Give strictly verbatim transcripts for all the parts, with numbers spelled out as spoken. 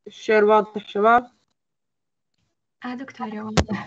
الشير واضح شباب؟ اه دكتورة واضح.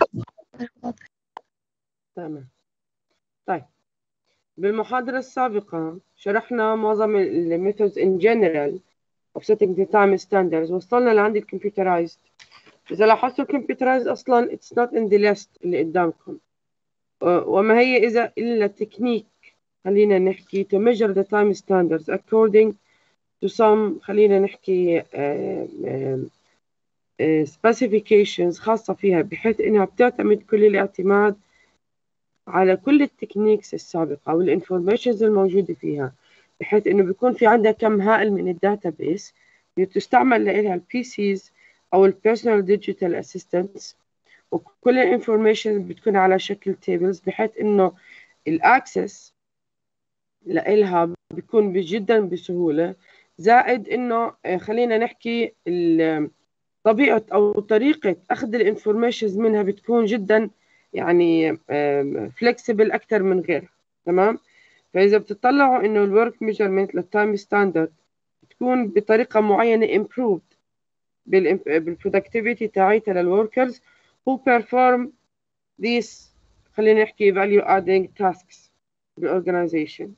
تمام. طيب بالمحاضرة السابقة شرحنا معظم ال methods in general of setting the time standards. وصلنا لعند ال computerized. إذا لاحظتوا computerized أصلا it's not in the list اللي قدامكم. وما هي إذا إلا تكنيك خلينا نحكي to measure the time standards according to some خلينا نحكي uh, uh, specifications خاصة فيها، بحيث إنها بتعتمد كل الاعتماد على كل التكنيكس السابقة والانفورميشنز الموجودة فيها، بحيث إنه بيكون في عندها كم هائل من الداتابيس بتستعمل لها البي سيز أو البيرسونال ديجيتال اسيستنتس، وكل الانفورميشن بتكون على شكل تيبلز، بحيث إنه الأكسس لإلها بيكون جدا بسهولة. زائد إنه خلينا نحكي طبيعة أو طريقة أخذ الانفورميشنز منها بتكون جدا يعني فليكسبل أكثر من غيرها. تمام. فإذا بتطلعوا إنه الورك ميجرمنت للتايم ستاندرد تكون بطريقة معينة improved بالبرودكتيفيتي تاعيتها للوركرز who perform these خلينا نحكي value adding tasks بالorganization.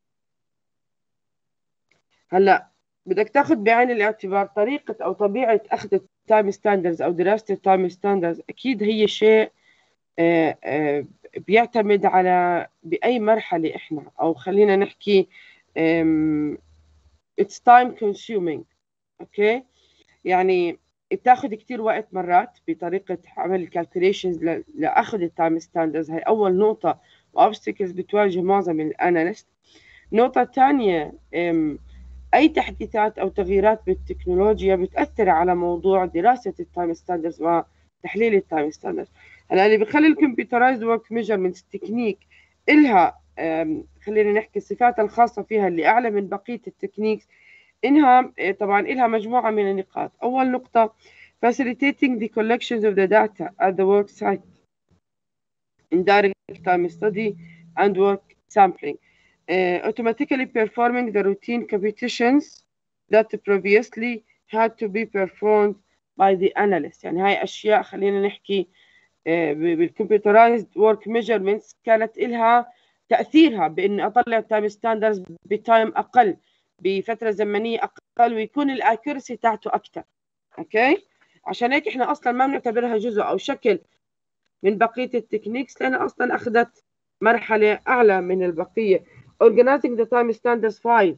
هلا بدك تاخذ بعين الاعتبار طريقة أو طبيعة أخذ التايم ستاندرز أو دراسة التايم ستاندرز. أكيد هي شيء آآ آآ بيعتمد على بأي مرحلة إحنا، أو خلينا نحكي it's time consuming. أوكي، يعني بتاخذ كتير وقت مرات بطريقة عمل الكالكوليشنز لأخذ التايم ستاندرز. هاي أول نقطة وأوبستكلز بتواجه معظم الأناليست. نقطة ثانية، أي تحديثات أو تغييرات بالتكنولوجيا بتأثر على موضوع دراسة التايم ستاندرز وتحليل التايم ستاندرز. هلا اللي بخلي الكمبيوترايزد ورك ميجرمنتس تكنيك إلها خلينا نحكي الصفات الخاصة فيها اللي أعلى من بقية التكنيكس، إنها طبعا إلها مجموعة من النقاط. أول نقطة facilitating the collections of the data at the work site in direct time study and work sampling. Uh, automatically performing the routine computations that previously had to be performed by the analyst. يعني هاي أشياء خلينا نحكي uh, بالcomputerized work measurements كانت إلها تأثيرها بإن أطلع تايم ستاندرز بتايم أقل بفترة زمنية أقل ويكون الأكيرسي تاعته أكثر. أوكي، عشان هيك إحنا أصلا ما بنعتبرها جزء أو شكل من بقية التكنيكس، لأن أصلا أخذت مرحلة أعلى من البقية. Organizing the time standards files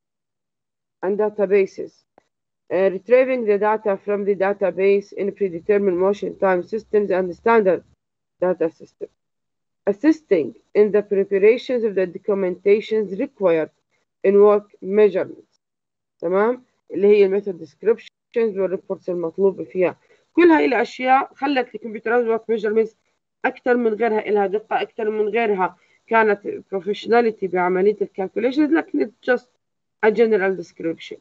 and databases, uh, retrieving the data from the database in predetermined motion time systems and standard data systems, assisting in the preparations of the documentations required in work measurements. تمام، اللي هي الميثود descriptions والريبورتس المطلوبة فيها. كل هاي الأشياء خلت الكمبيوتر work measurements أكثر من غيرها، إلها دقة أكثر من غيرها، كانت بروفيشناليتي بعملية الكالكوليشنز، لكن just a general description.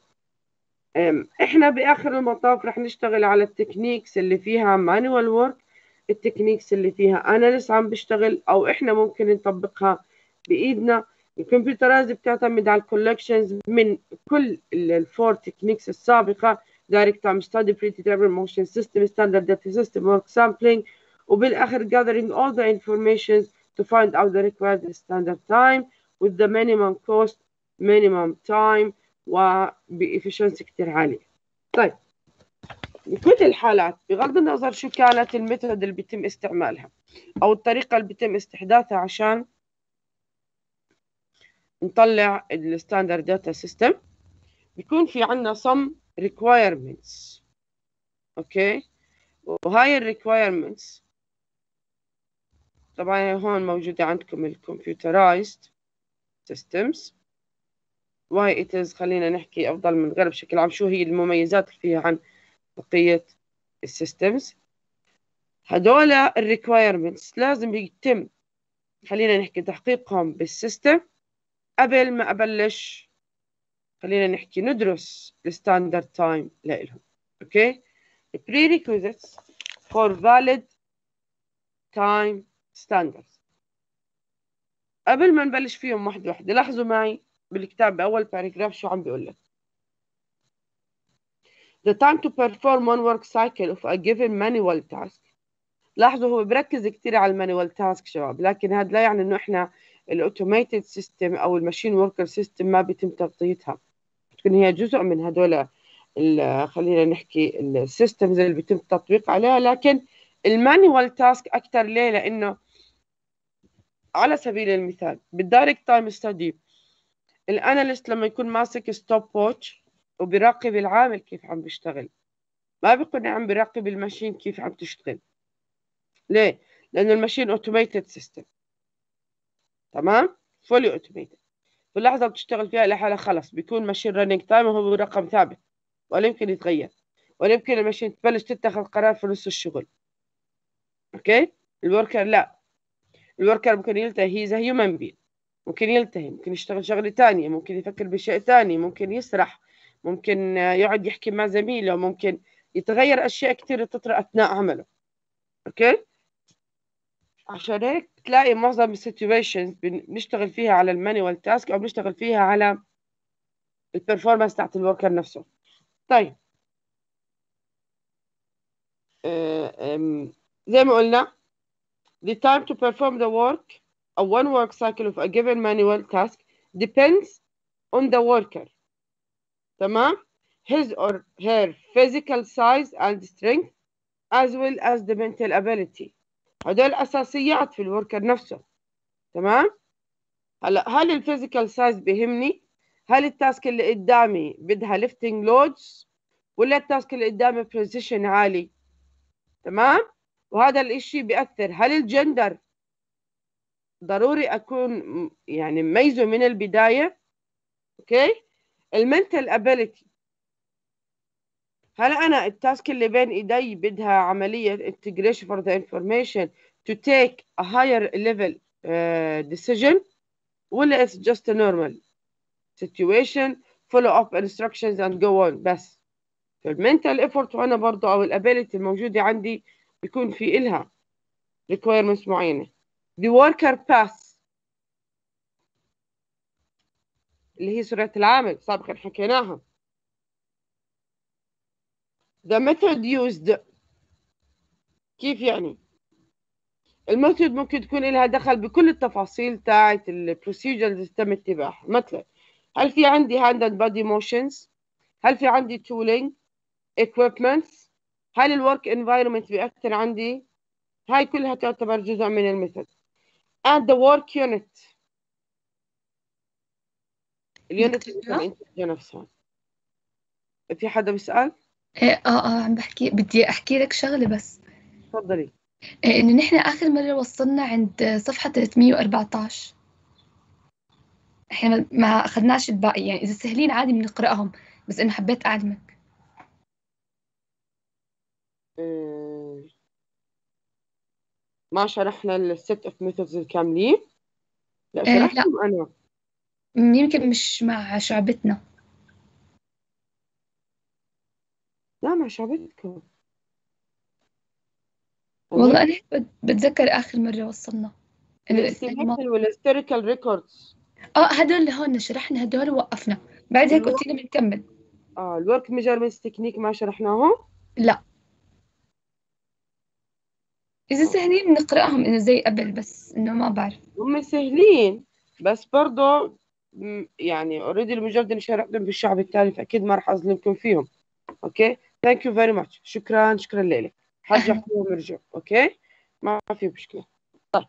إحنا بآخر المطاف رح نشتغل على التكنيكس اللي فيها manual work، التكنيكس اللي فيها analyst عم بيشتغل أو إحنا ممكن نطبقها بإيدنا. الكمبيوترايز بتعتمد على الكولكشنز من كل الفور تكنيكس السابقة: direct time study, predetermined motion system, standard data system, work sampling، وبالآخر gathering all the information to find out the required standard time with the minimum cost, minimum time، وبإفشنسي كتير عالية. طيب بكل الحالات بغض النظر شو كانت الميثود اللي بيتم استعمالها أو الطريقة اللي بيتم استحداثها عشان نطلع الستاندرد داتا سيستم، بيكون في عنا some requirements. اوكي، وهاي الريكوايرمنتس طبعا هون موجودة عندكم الكمبيوترايزد systems why it is خلينا نحكي أفضل من غير بشكل عام، شو هي المميزات اللي فيها عن بقية السيستمز. هدول الريكوايرمنتس لازم يتم خلينا نحكي تحقيقهم بالسيستم قبل ما أبلش خلينا نحكي ندرس الستاندرد تايم لإلهم. اوكي، prerequisites for valid time standards. قبل ما نبلش فيهم واحدة واحدة، لاحظوا معي بالكتاب بأول باراجراف شو عم بيقول لك. the time to perform one work cycle of a given manual task. لاحظوا هو بركز كتير على المانيوال تاسك شباب، لكن هذا لا يعني انه احنا الاوتوميتد سيستم او الماشين وركر سيستم ما بيتم تغطيتها، تكون هي جزء من هدول خلينا نحكي السيستمز اللي بيتم التطبيق عليها. لكن المانيوال تاسك اكثر ليه؟ لانه على سبيل المثال بالدايركت تايم ستدي الاناليست لما يكون ماسك ستوب ووتش وبيراقب العامل كيف عم بيشتغل، ما بيكون عم بيراقب الماشين كيف عم تشتغل. ليه؟ لأنه الماشين اوتوميتد سيستم، تمام؟ فولي اوتوميتد. في اللحظة اللي بتشتغل فيها لحالها خلص بيكون ماشين رننج تايم وهو رقم ثابت ولا يمكن يتغير، ولا يمكن الماشين تبلش تتخذ قرار في نص الشغل. اوكي؟ الوركر لا، الوركر ممكن يلتهي، هي زي هيومن بين، ممكن يلتهي، ممكن يشتغل شغلة ثانية، ممكن يفكر بشيء ثاني، ممكن يسرح، ممكن يقعد يحكي مع زميله، ممكن يتغير أشياء كثير تطرأ أثناء عمله. اوكي؟ عشان هيك تلاقي معظم السيتويشنز بنشتغل فيها على المانيوال تاسك او بنشتغل فيها على البرفورمانس تاعت الوركر نفسه. طيب زي ما قلنا the time to perform the work or one work cycle of a given manual task depends on the worker. تمام؟ his or her physical size and strength as well as the mental ability. هدول أساسيات في الوركر نفسه. تمام؟ هلا هل الفيزيكال سايز بيهمني؟ هل التاسك اللي قدامي بدها ليفتنج لودز ولا التاسك اللي قدامي بريسيشن عالي؟ تمام؟ وهذا الاشي بيأثر. هل الجندر ضروري اكون يعني مميزه من البدايه؟ اوكي؟ المنتال ابيليتي، هل انا التاسك اللي بين ايدي بدها عمليه integration for the information to take a higher level uh, decision ولا it's just a normal situation follow up instructions and go on بس. فالمنتال ايفورت وانا برضه او الابيليتي الموجوده عندي بيكون في إلها requirements معينه. the worker path اللي هي سرعه العامل سابقا حكيناها. the method used كيف يعني؟ الميثود ممكن تكون لها دخل بكل التفاصيل تاعت البروسيجر اللي تم اتباعها. مثلا هل في عندي hand and body motions؟ هل في عندي tooling equipments؟ هل الورك environment بيأثر عندي؟ هاي كلها تعتبر جزء من الميثود. and the work unit اليونت اللي نفسها. في حدا بيسأل؟ ايه اه اه عم بحكي، بدي احكي لك شغلة بس. تفضلي. إيه انه نحن اخر مرة وصلنا عند صفحة ثلاثمية وأربعتاشر، احنا ما اخذناش الباقي، يعني اذا سهلين عادي بنقرأهم، بس انه حبيت اعلمك. إيه ما شرحنا الست اوف ميثودز الكاملين؟ لا إيه شرحتهم لا، انا. يمكن مش مع شعبتنا. لا مع شعبتكم. والله انا بت- بتذكر اخر مرة وصلنا الاستيميشن والهيستوريكال ريكوردز. اه هدول اللي هون شرحنا هدول ووقفنا، بعد هيك قلت لنا بنكمل. اه الورك ميجرمنتس تكنيك ما شرحناهم؟ لا، اذا سهلين بنقرأهم انه زي قبل، بس انه ما بعرف. هم سهلين بس برضه يعني اوريدي المجرد اني شرحتهم بالشعب التالي فاكيد ما راح اظلمكم فيهم. اوكي ثانك يو فيري ماتش، شكرا شكرا لك. حرجع فيهم ارجع. اوكي ما في مشكله. طيب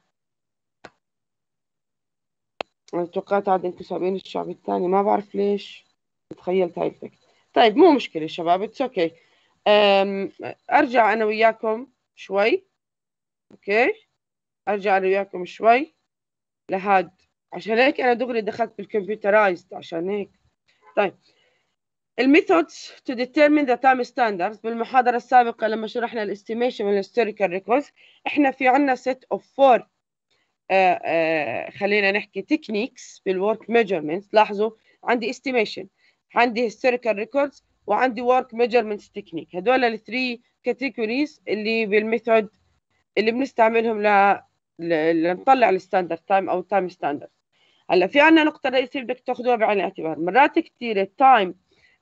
انا توقعت عاد انتم سابقين الشعب الثاني، ما بعرف ليش تخيلت هاي الفكره. طيب مو مشكله يا شباب اتس اوكي. ارجع انا وياكم شوي. اوكي ارجع انا وياكم شوي لهاد، عشان هيك انا دغري دخلت بالكمبيوترايزد عشان هيك. طيب الميثودز تو ديترمين ذا تايم ستاندردز. بالمحاضره السابقه لما شرحنا الاستيميشن والهيستوريكال ريكوردز احنا في عندنا سيت اوف فور خلينا نحكي تكنيكس بالورك ميجرمنتس. لاحظوا عندي استيميشن، عندي هيستوريكال ريكوردز، وعندي ورك ميجرمنتس تكنيك. هدول الثري كاتيجوريز اللي بالميثود اللي بنستعملهم ل لنطلع الستاندرد تايم او تايم ستاندرد. هلا في عندنا نقطه رئيسيه بدك تاخذوها بعين الاعتبار. مرات كثير التايم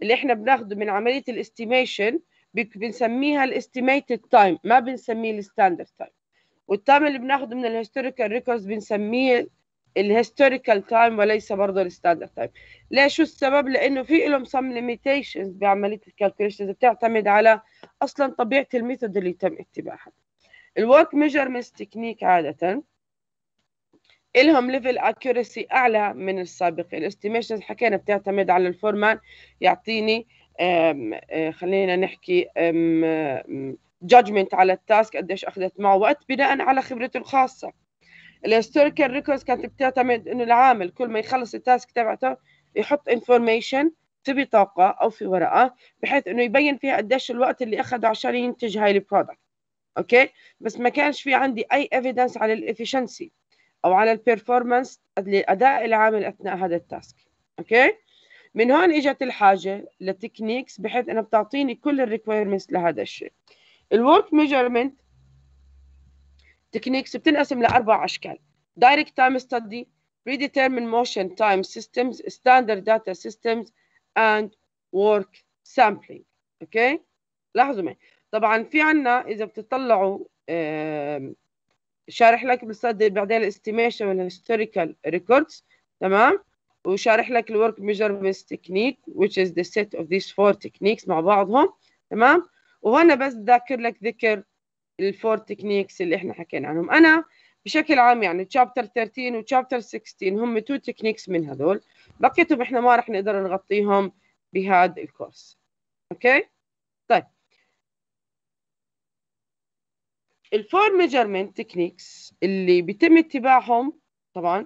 اللي احنا بناخده من عمليه الاستيميشن بنسميها الاستيميتد تايم، ما بنسميه الستاندرد تايم. والتايم اللي بناخده من الهيستوريكال ريكوردز بنسميه الهيستوريكال تايم وليس برضه الستاندرد تايم. ليش؟ شو السبب؟ لانه في لهم سم ليميتيشنز بعمليه الكالكوليشنز بتعتمد على اصلا طبيعه الميثود اللي تم اتباعها. الورك ميجرمنتس تكنيك عاده إلهم ليفل اكيورسي اعلى من السابق. الاستيميشنز حكينا بتعتمد على الفورمان يعطيني أم أم خلينا نحكي جادجمنت على التاسك قديش اخذت معه وقت بناء على خبرته الخاصه. الهيستوريكال ريكوردز كانت بتعتمد انه العامل كل ما يخلص التاسك تبعته يحط انفورميشن في بطاقه او في ورقه بحيث انه يبين فيها قديش الوقت اللي اخذه عشان ينتج هاي البرودكت. اوكي، بس ما كانش في عندي اي ايفيدنس على الافشنسي او على البيرفورمانس لاداء العامل اثناء هذا التاسك. اوكي، من هون اجت الحاجه لتكنيكس بحيث انها بتعطيني كل الريكويرمنتس لهذا الشيء. الورك ميجرمنت تكنيكس بتنقسم لاربع اشكال: دايركت تايم ستدي، predetermined motion time systems, standard data systems and work sampling. اوكي، لاحظوا معي طبعا في عنا اذا بتطلعوا شارح لك بالصدر بعدين الاستيميشن والهيستوريكال ريكوردز، تمام، وشارح لك الورك ميجرمنت تكنيك which is the set of these four techniques مع بعضهم، تمام. وهنا بس ذاكر لك ذكر الفور تكنيكس اللي احنا حكينا عنهم. انا بشكل عام يعني تشابتر ثلاثة عشر وتشابتر ستة عشر هم تو تكنيكس من هذول، بقيتهم احنا ما راح نقدر نغطيهم بهذا الكورس. اوكي، طيب الفور ميجرمنت تكنيكس اللي بيتم اتباعهم طبعا،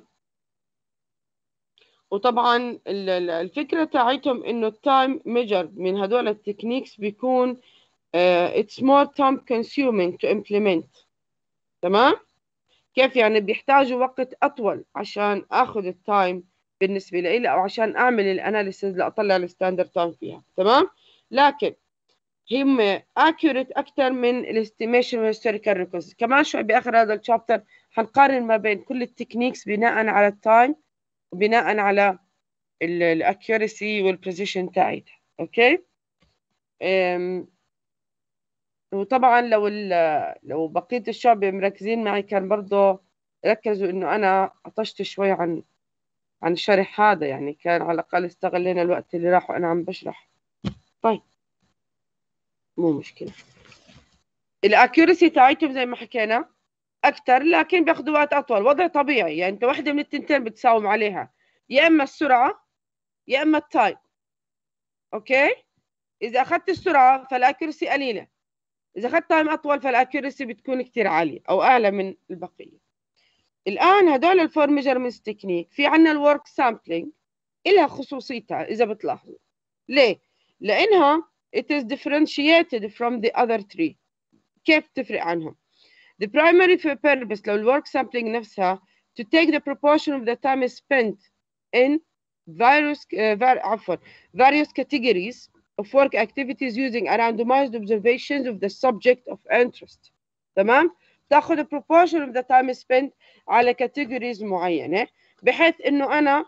وطبعا الفكره تاعتهم انه التايم ميجر من هذول التكنيكس بيكون uh, it's more time consuming to implement. تمام، كيف يعني؟ بيحتاجوا وقت اطول عشان اخذ التايم بالنسبه لي او عشان اعمل الاناليسيز لاطلع الستاندرد تايم فيها، تمام. لكن هم accurate اكثر من الاستيميشن والهيستوريكال ريكوردز. كمان شوي باخر هذا الشابتر حنقارن ما بين كل التكنيكس بناء على التايم وبناء على الاكيورسي والبريسيشن تاعتها. اوكي، أم وطبعا لو لو بقيه الشعب مركزين معي كان برضه ركزوا انه انا عطشت شوي عن عن الشرح هذا، يعني كان على الاقل استغلينا الوقت اللي راح وانا عم بشرح. طيب مو مشكله، الاكيورسي تاعتهم زي ما حكينا اكثر لكن بياخذوا وقت اطول. وضع طبيعي، يعني انت واحده من التنتين بتساوم عليها، يا اما السرعه يا اما التايم. اوكي، اذا اخذت السرعه فالاكيورسي قليله، اذا اخذت تايم اطول فالاكيورسي بتكون كثير عاليه او اعلى من البقيه. الان هدول الفور ميجرمنتس تكنيك في عندنا الورك سامبلينج لها خصوصيتها اذا بتلاحظوا. ليه؟ لانها it is differentiated from the other three. كيف تفرق عنهم؟ The primary purpose لو الورك سامبلينج نفسها to take the proportion of the time spent in various uh, عفوا various categories of work activities using a randomized observations of the subject of interest. تمام؟ تاخذ proportion of the time spent على categories معينة بحيث انه انا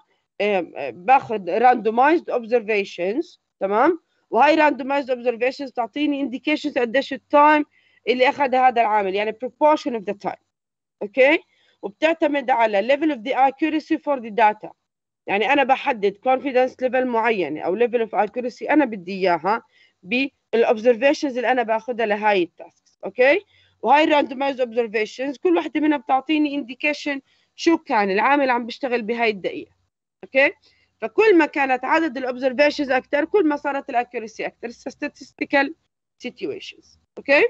باخذ randomized observations، تمام؟ وهي randomized observations تعطيني indications قديش التايم اللي اخذها هذا العامل، يعني proportion of the time. اوكي، وبتعتمد على level of the accuracy for the data. يعني انا بحدد confidence level معينه او level of accuracy انا بدي اياها بالobservations اللي انا باخذها لهاي التاسكس. اوكي، وهاي randomized observations كل وحده منها بتعطيني indication شو كان العامل عم بيشتغل بهاي الدقيقه. اوكي، فكل ما كانت عدد الاوبزرفيشنز اكثر كل ما صارت الاكيورسي اكثر. statistical situations. اوكي،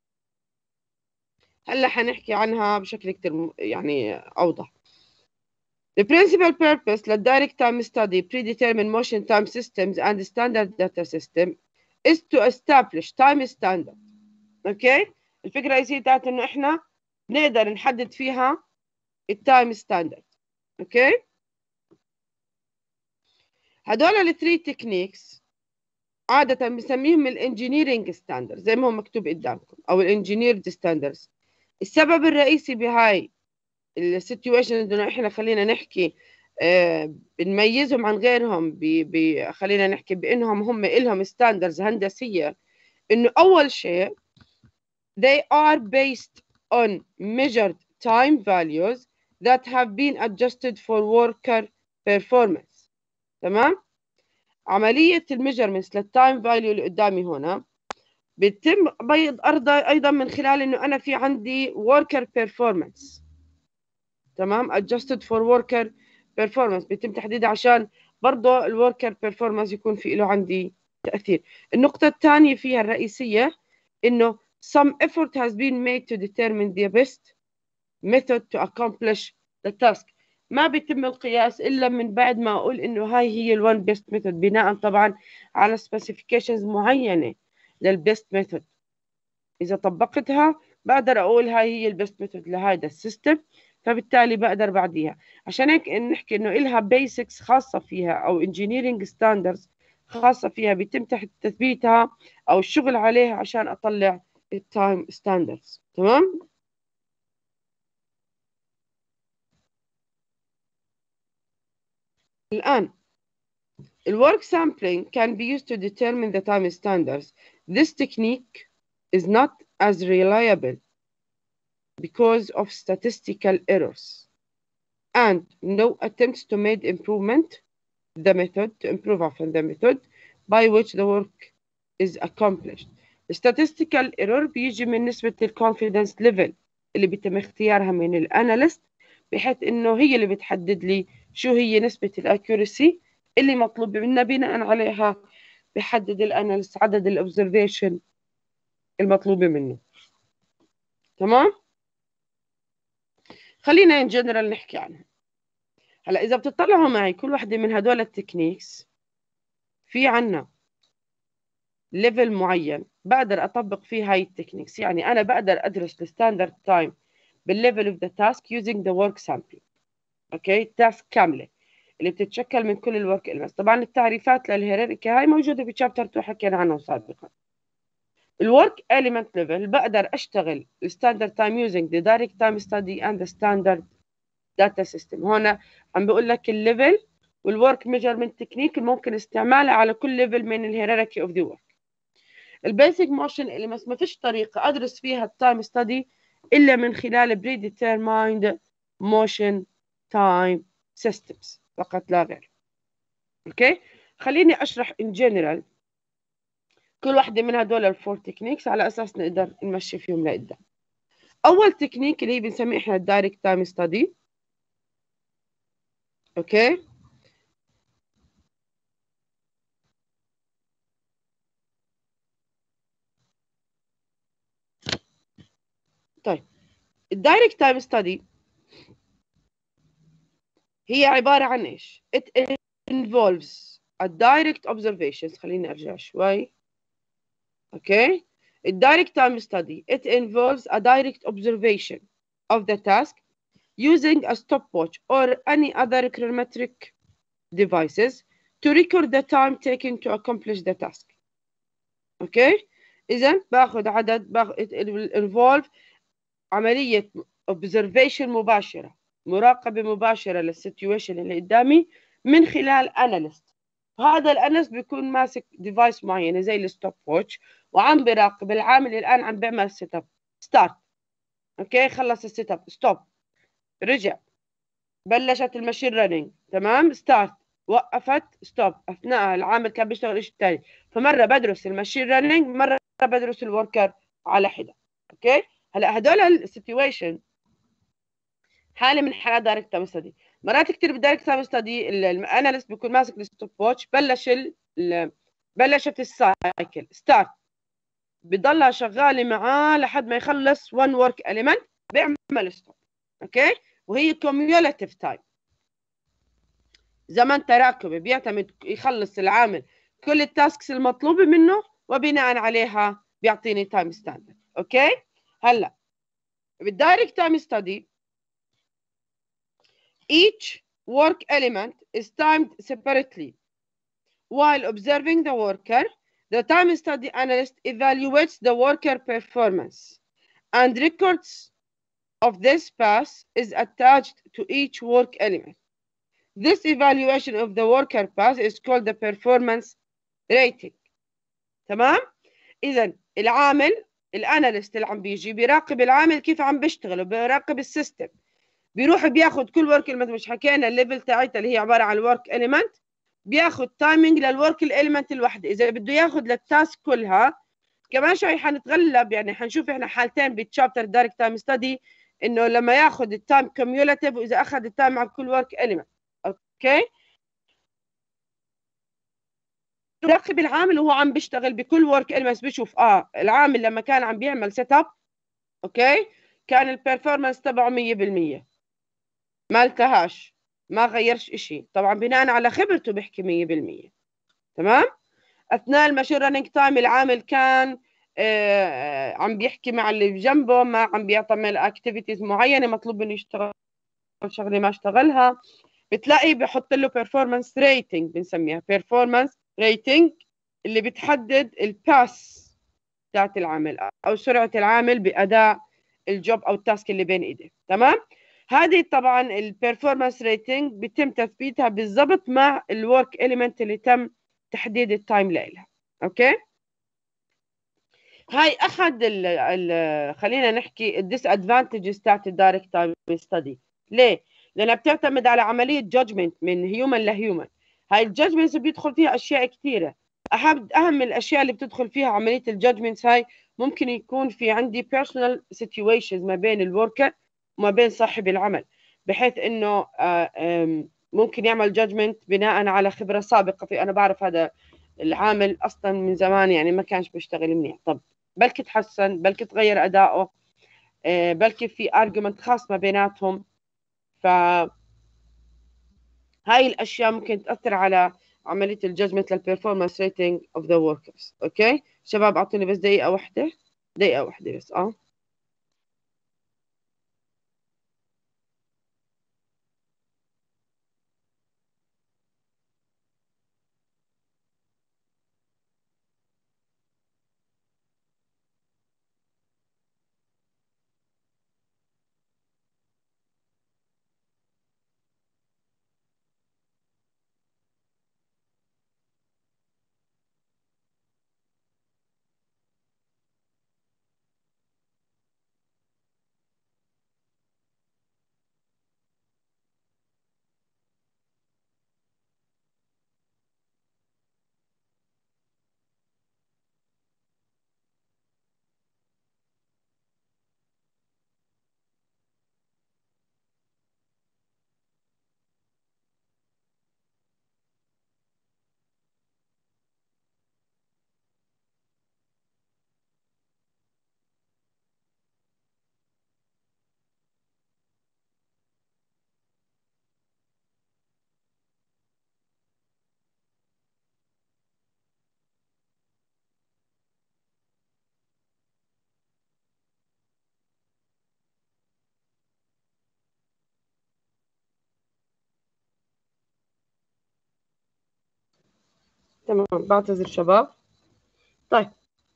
هلا حنحكي عنها بشكل كثير يعني اوضح. The principal purpose للdirect time study, predetermined motion time systems and standard data system is to establish time standard. اوكي، الفكره الرئيسيه بتاعت انه احنا بنقدر نحدد فيها التايم ستاندرد. اوكي، هدول الثري تكنيكس عاده بنسميهم الانجينيرنج ستاندرد زي ما هو مكتوب قدامكم او الانجينيرد ستاندردز. السبب الرئيسي بهاي السيتويشن انه احنا خلينا نحكي آه بنميزهم عن غيرهم ب... ب... خلينا نحكي بانهم هم إلهم ستاندرز هندسيه، انه اول شيء they are based on measured time values that have been adjusted for worker performance. تمام؟ عملية الميجرمنتس للتايم فاليو اللي قدامي هنا بيتم بيض أيضا من خلال إنه أنا في عندي worker performance. تمام؟ adjusted for worker performance بيتم تحديدها عشان برضه الوركر performance يكون في له عندي تأثير. النقطة الثانية فيها الرئيسية إنه some effort has been made to determine the best method to accomplish the task. ما بيتم القياس إلا من بعد ما أقول إنه هاي هي الون best method، بناء طبعا على specifications معينة للبست method. إذا طبقتها بقدر أقول هاي هي البست method لهذا السيستم، فبالتالي بقدر بعديها. عشان هيك نحكي إنه إلها basics خاصة فيها أو engineering standards خاصة فيها بيتم تحت تثبيتها أو الشغل عليها عشان أطلع التايم ستاندردز. تمام؟ الآن الwork sampling can be used to determine the time standards. This technique is not as reliable because of statistical errors and no attempts to make improvement the method to improve upon the method by which the work is accomplished. statistical error بيجي من نسبة الكونفيدنس ليفل اللي بيتم اختيارها من الاناليست، بحيث انه هي اللي بتحدد لي شو هي نسبة الاكيورسي اللي مطلوب منا، بناء عليها بحدد الاناليست عدد الاوبزرفيشن المطلوبة منه. تمام؟ خلينا ان جنرال نحكي عنها. هلا اذا بتطلعوا معي كل وحده من هدول التكنيكس في عنا ليفل معين بقدر اطبق فيه هاي التكنيكس. يعني انا بقدر ادرس الستاندرد تايم بالليفل اوف ذا تاسك يوزنج ذا ورك سامبل. اوكي، التاسك كامله اللي بتتشكل من كل الورك إلمنتس. طبعا التعريفات للهيراركي هاي موجوده بشابتر اتنين حكينا عنه سابقا. الورك element level بقدر اشتغل الستاندرد تايم يوزنج ذا دايركت تايم ستدي اند ذا ستاندرد داتا سيستم. هنا عم بقول لك الليفل والورك ميجرمنت تكنيك ممكن استعمالها على كل ليفل من الهيراركي اوف ذا ورك. البيسك موشن اللي ما فيش طريقه ادرس فيها التايم ستدي الا من خلال بري ديترمايند موشن تايم سيستمز فقط لا غير. اوكي، خليني اشرح ان جنرال كل واحده من هدول الفور تكنيكس على اساس نقدر نمشي فيهم لقدام. اول تكنيك اللي هي بنسميه احنا الدايركت تايم ستدي. اوكي، طيب الدايركت تايم ستدي هي عبارة عن ايش؟ It involves a direct observations. خليني ارجع شوي. اوكي، الدايركت تايم ستدي it involves a direct observation of the task using a stopwatch or any other chronometric devices to record the time taken to accomplish the task. اوكي، اذا باخذ عدد باخذ it involve عملية observation مباشرة، مراقبة مباشرة للسيتويشن اللي قدامي من خلال اناليست. هذا الاناليست بيكون ماسك ديفايس معينة زي الستوب ووتش وعم بيراقب العامل الان عم بيعمل سيت اب ستارت. اوكي، خلص السيت اب ستوب، رجع، بلشت الماشين رننج، تمام، ستارت، وقفت ستوب، اثناء العامل كان بيشتغل شيء ثاني. فمرة بدرس الماشين رننج، مرة بدرس الوركر على حدة. اوكي، هلا هدول السيتويشن حاله من حالات دايركت تايم ستدي. مرات كثير بالدايركت تايم ستدي الاناليست بيكون ماسك الستوب واتش، بلش ال بلشت السايكل ستارت، بضلها شغاله معاه لحد ما يخلص one work element بيعمل ستوب. اوكي، وهي كوميولاتيف تايم، زمن تراكمي بيعتمد يخلص العامل كل التاسكس المطلوبه منه وبناء عليها بيعطيني تايم ستاندرد. اوكي، هلا بالدايركت تايم ستدي each work element is timed separately. While observing the worker, the time study analyst evaluates the worker performance and records of this path is attached to each work element. This evaluation of the worker path is called the performance rating. تمام؟ إذا العامل الاناليست اللي عم بيجي بيراقب العامل كيف عم بيشتغل وبيراقب السيستم، بيروح بياخذ كل ورك إليمنت، مش حكينا الليفل تاعتها اللي هي عباره عن الورك إليمنت، بياخذ تايمينج للورك إليمنت الوحده. اذا بده ياخذ للتاسك كلها كمان شوي حنتغلب، يعني حنشوف احنا حالتين بالتشابتر دايركت تايم ستدي، انه لما ياخذ التايم كوميولاتيف واذا اخذ التايم على كل ورك إليمنت. اوكي، يراقب العامل وهو عم بيشتغل بكل ورك إليمنتس، بيشوف اه العامل لما كان عم بيعمل سيت اب اوكي كان البرفورمانس تبعه مية بالمية، ما التهاش، ما غيرش شيء، طبعا بناء على خبرته بيحكي مية بالمية. تمام. اثناء الماشين رانينج تايم العامل كان آه عم بيحكي مع اللي بجنبه، ما عم بيعمل اكتيفيتيز معينه مطلوب منه يشتغل شغله ما اشتغلها، بتلاقي بحط له بيرفورمانس ريتنج، بنسميها بيرفورمانس ريتنج اللي بتحدد الباس بتاعت العامل او سرعه العامل باداء الجوب او التاسك اللي بين ايديه. تمام. هذه طبعا البيرفورمانس ريتنج بيتم تثبيتها بالضبط مع الورك إليمنت اللي تم تحديد التايم لها. اوكي، هاي احد ال ال خلينا نحكي الديس ادفانتجز تاعت الدايركت تايم ستدي. ليه؟ لانها بتعتمد على عمليه جادجمنت من هيومن لهيومن. هاي الجادجمنتس بيدخل فيها اشياء كثيره، اهم اهم الاشياء اللي بتدخل فيها عمليه الجادجمنتس هاي ممكن يكون في عندي بيرسونال سيتويشنز ما بين الوركر وما بين صاحب العمل، بحيث انه ممكن يعمل جادجمنت بناء على خبره سابقه في انا بعرف هذا العامل اصلا من زمان يعني ما كانش بيشتغل منيح، طب بلكي تحسن، بلكي تغير اداؤه، بلكي في ارجيومنت خاص ما بيناتهم. ف هاي الاشياء ممكن تاثر على عمليه الجادجمنت للبرفورمانس ريتنج اوف ذا وركرز. اوكي شباب اعطوني بس دقيقه واحده، دقيقه واحده بس. اه تمام، بعتذر شباب. طيب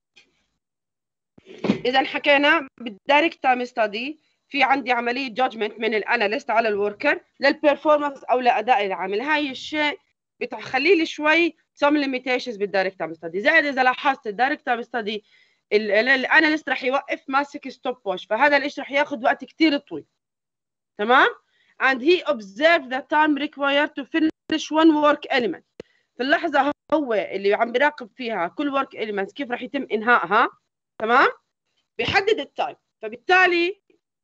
اذا حكينا بالدايركت تايم ستدي في عندي عمليه جادجمنت من الاناليست على الوركر للبرفورمانس او لاداء العامل. هاي الشيء بتخلي لي شوي سم ليميتيشنز بالدايركت تايم ستدي. زائد اذا لاحظت الدايركت تايم ستدي الاناليست رح يوقف ماسك ستوب واتش، فهذا الشيء رح ياخذ وقت كثير طويل. تمام. and he observed the time required to finish one work element. في اللحظه هو اللي عم بيراقب فيها كل work element كيف رح يتم انهائها. تمام. بيحدد التايم، فبالتالي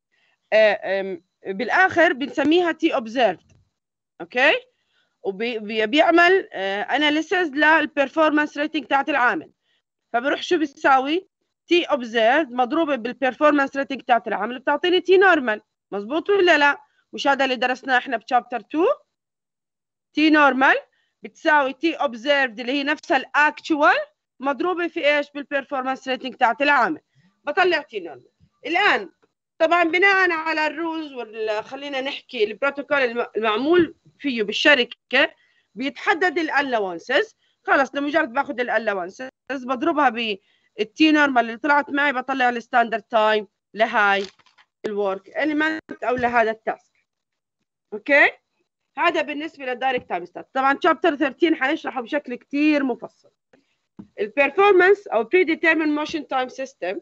بالاخر بنسميها تي اوبزرفد. اوكي، وبيعمل اناليسيز للبرفورمانس ريتنج تاعت العامل، فبروح شو بتساوي تي اوبزرفد مضروبه بالبرفورمانس ريتنج تاعت العامل بتعطيني تي نورمال. مزبوط ولا لا؟ مش هذا اللي درسناه احنا بشابتر اتنين؟ تي نورمال بتساوي تي اوبزرفد اللي هي نفسها الاكتوال مضروبه في ايش؟ بالبرفورمانس ريتنج تاعت العامل، بطلع تي نورمال. الان طبعا بناء على الرولز وال خلينا نحكي البروتوكول المعمول فيه بالشركه بيتحدد الالاونسز. خلص لمجرد باخذ الالاونسز بضربها بالتي نورمال اللي طلعت معي بطلع الستاندرد تايم لهاي الورك اليمنت او لهذا التاسك. اوكي، هذا بالنسبه للدايركت تايم ستادي. طبعا شابتر ثلاثة عشر حنشرحه بشكل كثير مفصل. البرفورمانس او بري ديترمين موشن تايم سيستم،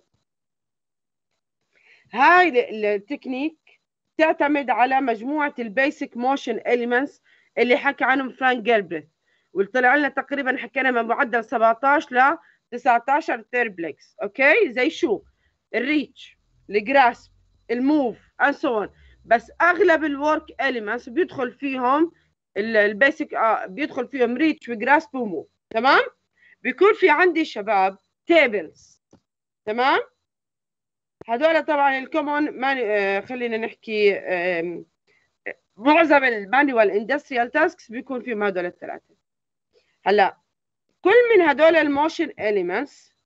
هاي التكنيك تعتمد على مجموعه البيسك موشن اليمنتس اللي حكى عنهم فرانك جيلبريث، واللي طلع لنا تقريبا حكينا من معدل سبعطعش ل تسعطعش تيربلكس. اوكي، زي شو؟ الريتش، الجراسب، الموف اند سو اون. بس اغلب الورك اليمنتس بيدخل فيهم البيسك، آه بيدخل فيهم ريتش وجراسب وموف. تمام؟ بيكون في عندي شباب تيبلز. تمام؟ هذول طبعا الكومون ماني، آه خلينا نحكي آه معظم المانيوال اندستريال تاسكس بيكون فيهم هذول الثلاثه. هلا كل من هذول الموشن اليمنتس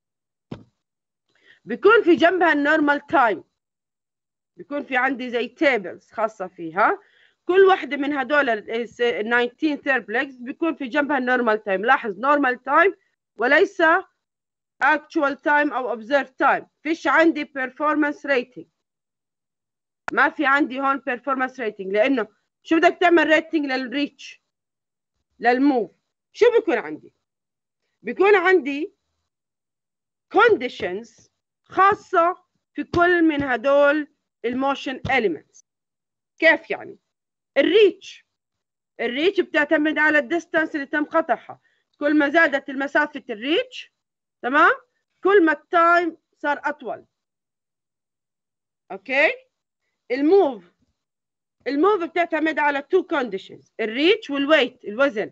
بيكون في جنبها النورمال تايم، بيكون في عندي زي تيبلز خاصه فيها. كل واحده من هذول ال تسعطعش تيربلكس بيكون في جنبها النورمال تايم. لاحظ نورمال تايم وليس actual time او observed time. فيش عندي performance rating، ما في عندي هون performance rating، لانه شو بدك تعمل ريتنج للريتش للموف؟ شو بيكون عندي؟ بيكون عندي conditions خاصة في كل من هدول الموشن elements. كيف يعني؟ الريتش، الريتش بتعتمد على الديستانس اللي تم قطعها. كل ما زادت المسافة الريتش، تمام، كل ما التايم صار أطول. أوكي؟ الموف، الموف بتعتمد على تو كونديشنز، الريتش والويت، الوزن.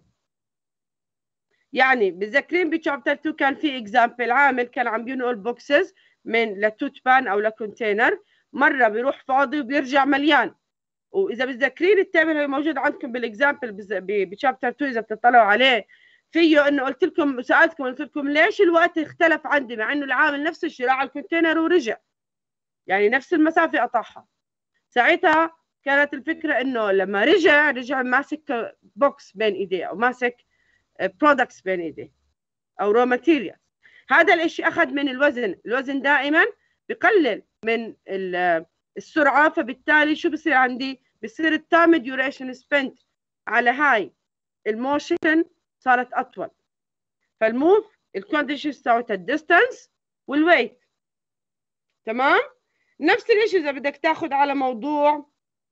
يعني بتذكرين بشابتر اتنين كان في اكزامبل، عامل كان عم بينقل بوكسز من لتوت بان او لكونتينر، مره بيروح فاضي وبيرجع مليان. واذا بتذكرين التابل هو موجود عندكم بالاكزامبل بشابتر اتنين اذا بتطلعوا عليه، فيه انه قلت لكم، سالتكم قلت لكم ليش الوقت اختلف عندي مع انه العامل نفس الشيء راح على الكونتينر ورجع، يعني نفس المسافه قطعها. ساعتها كانت الفكره انه لما رجع رجع ماسك بوكس بين ايديه او ماسك برودكتس بين ايديه او رو ماتيريال. هذا الاشي اخذ من الوزن، الوزن دائما بقلل من السرعه، فبالتالي شو بصير عندي؟ بصير التايم ديوريشن سبنت على هاي الموشن صارت اطول. فالموف الكونديشنز تاعت الديستانس والويت. تمام؟ نفس الاشي اذا بدك تاخذ على موضوع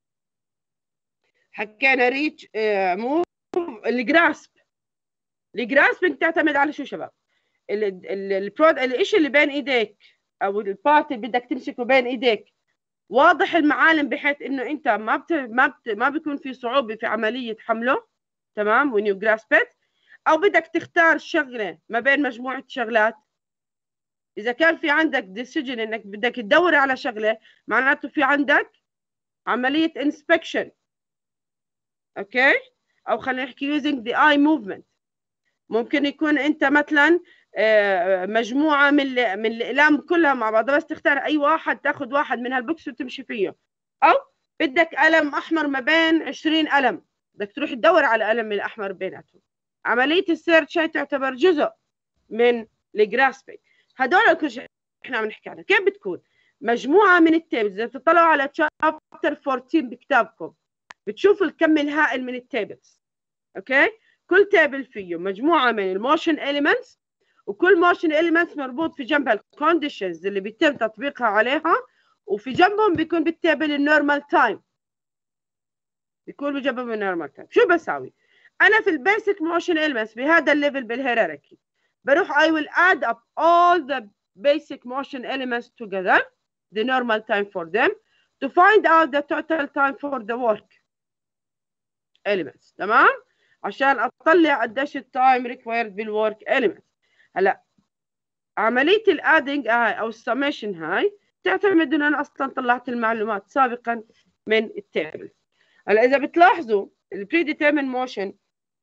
حكينا ريتش موف، الجراسب، الجراسبنج تعتمد على شو شباب؟ البرود، الشيء اللي بين ايديك او البارت اللي بدك تمسكه بين ايديك واضح المعالم، بحيث انه انت ما بت... ما بت... ما بيكون في صعوبه في عمليه حمله. تمام؟ when you grasp it. او بدك تختار شغله ما بين مجموعه شغلات. اذا كان في عندك decision انك بدك تدور على شغله، معناته في عندك عمليه inspection. اوكي؟ او خلينا نحكي using the eye movement. ممكن يكون انت مثلا مجموعه من من الاقلام كلها مع بعضها، بس تختار اي واحد، تاخذ واحد من هالبوكس وتمشي فيه. او بدك قلم احمر ما بين عشرين قلم، بدك تروح تدور على قلم الاحمر بيناتهم. عمليه السيرش هي تعتبر جزء من الجراسبينج. هدول كل شيء احنا عم نحكي عنها. كيف بتكون؟ مجموعه من التيبلز. اذا بتطلعوا على شابتر أربعتاشر بكتابكم بتشوفوا الكم الهائل من التيبلز. اوكي؟ كل تابل فيه مجموعه من الموشن اليمنتس، وكل موشن اليمنتس مربوط في جنبها الكونديشنز اللي بيتم تطبيقها عليها، وفي جنبهم بيكون بالتابل النورمال تايم، بيكون بجنبهم النورمال تايم. شو بساوي؟ انا في البيسك موشن اليمنتس بهذا الليفل بالهيراركي بروح I will add up all the basic motion elements together, the normal time for them, to find out the total time for the work elements. تمام؟ عشان اطلع قديش التايم ريكوايرد بالورك اليمنت. هلا عمليه الادنج او السميشن هاي تعتمد انه انا اصلا طلعت المعلومات سابقا من التابل. هلا اذا بتلاحظوا البري ديترمين موشن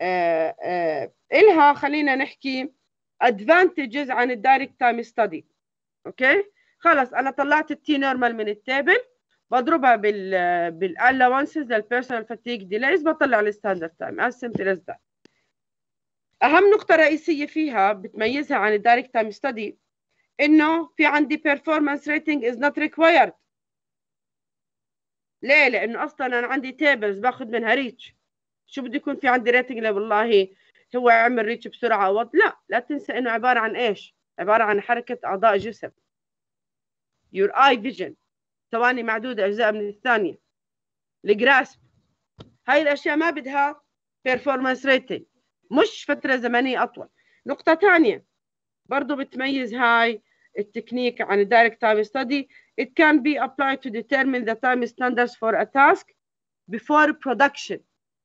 الها خلينا نحكي ادفانتجز عن الدايركت تايم ستدي. اوكي؟ خلص انا طلعت التي نورمال من التابل، بضربها بال بالالاونسز للبيرسونال فاتيج ديليز، بطلع الستاندرد تايم. از سمبل از ذات. اهم نقطه رئيسيه فيها بتميزها عن الدايركت تايم ستدي انه في عندي performance rating is not required. ليه؟ لانه اصلا انا عندي تيبلز باخذ منها ريتش شو بده يكون في عندي ريتنج؟ لا والله هو عمل ريتش بسرعه وط... لا لا تنسى انه عباره عن ايش؟ عباره عن حركه اعضاء جسم. your eye vision، ثواني معدوده اجزاء من الثانيه، الجراسب، هاي الاشياء ما بدها performance rating، مش فتره زمنيه اطول. نقطه ثانيه برضه بتميز هاي التكنيك عن الدايركت تايم ستدي. it can be applied to determine the time standards for a task before production.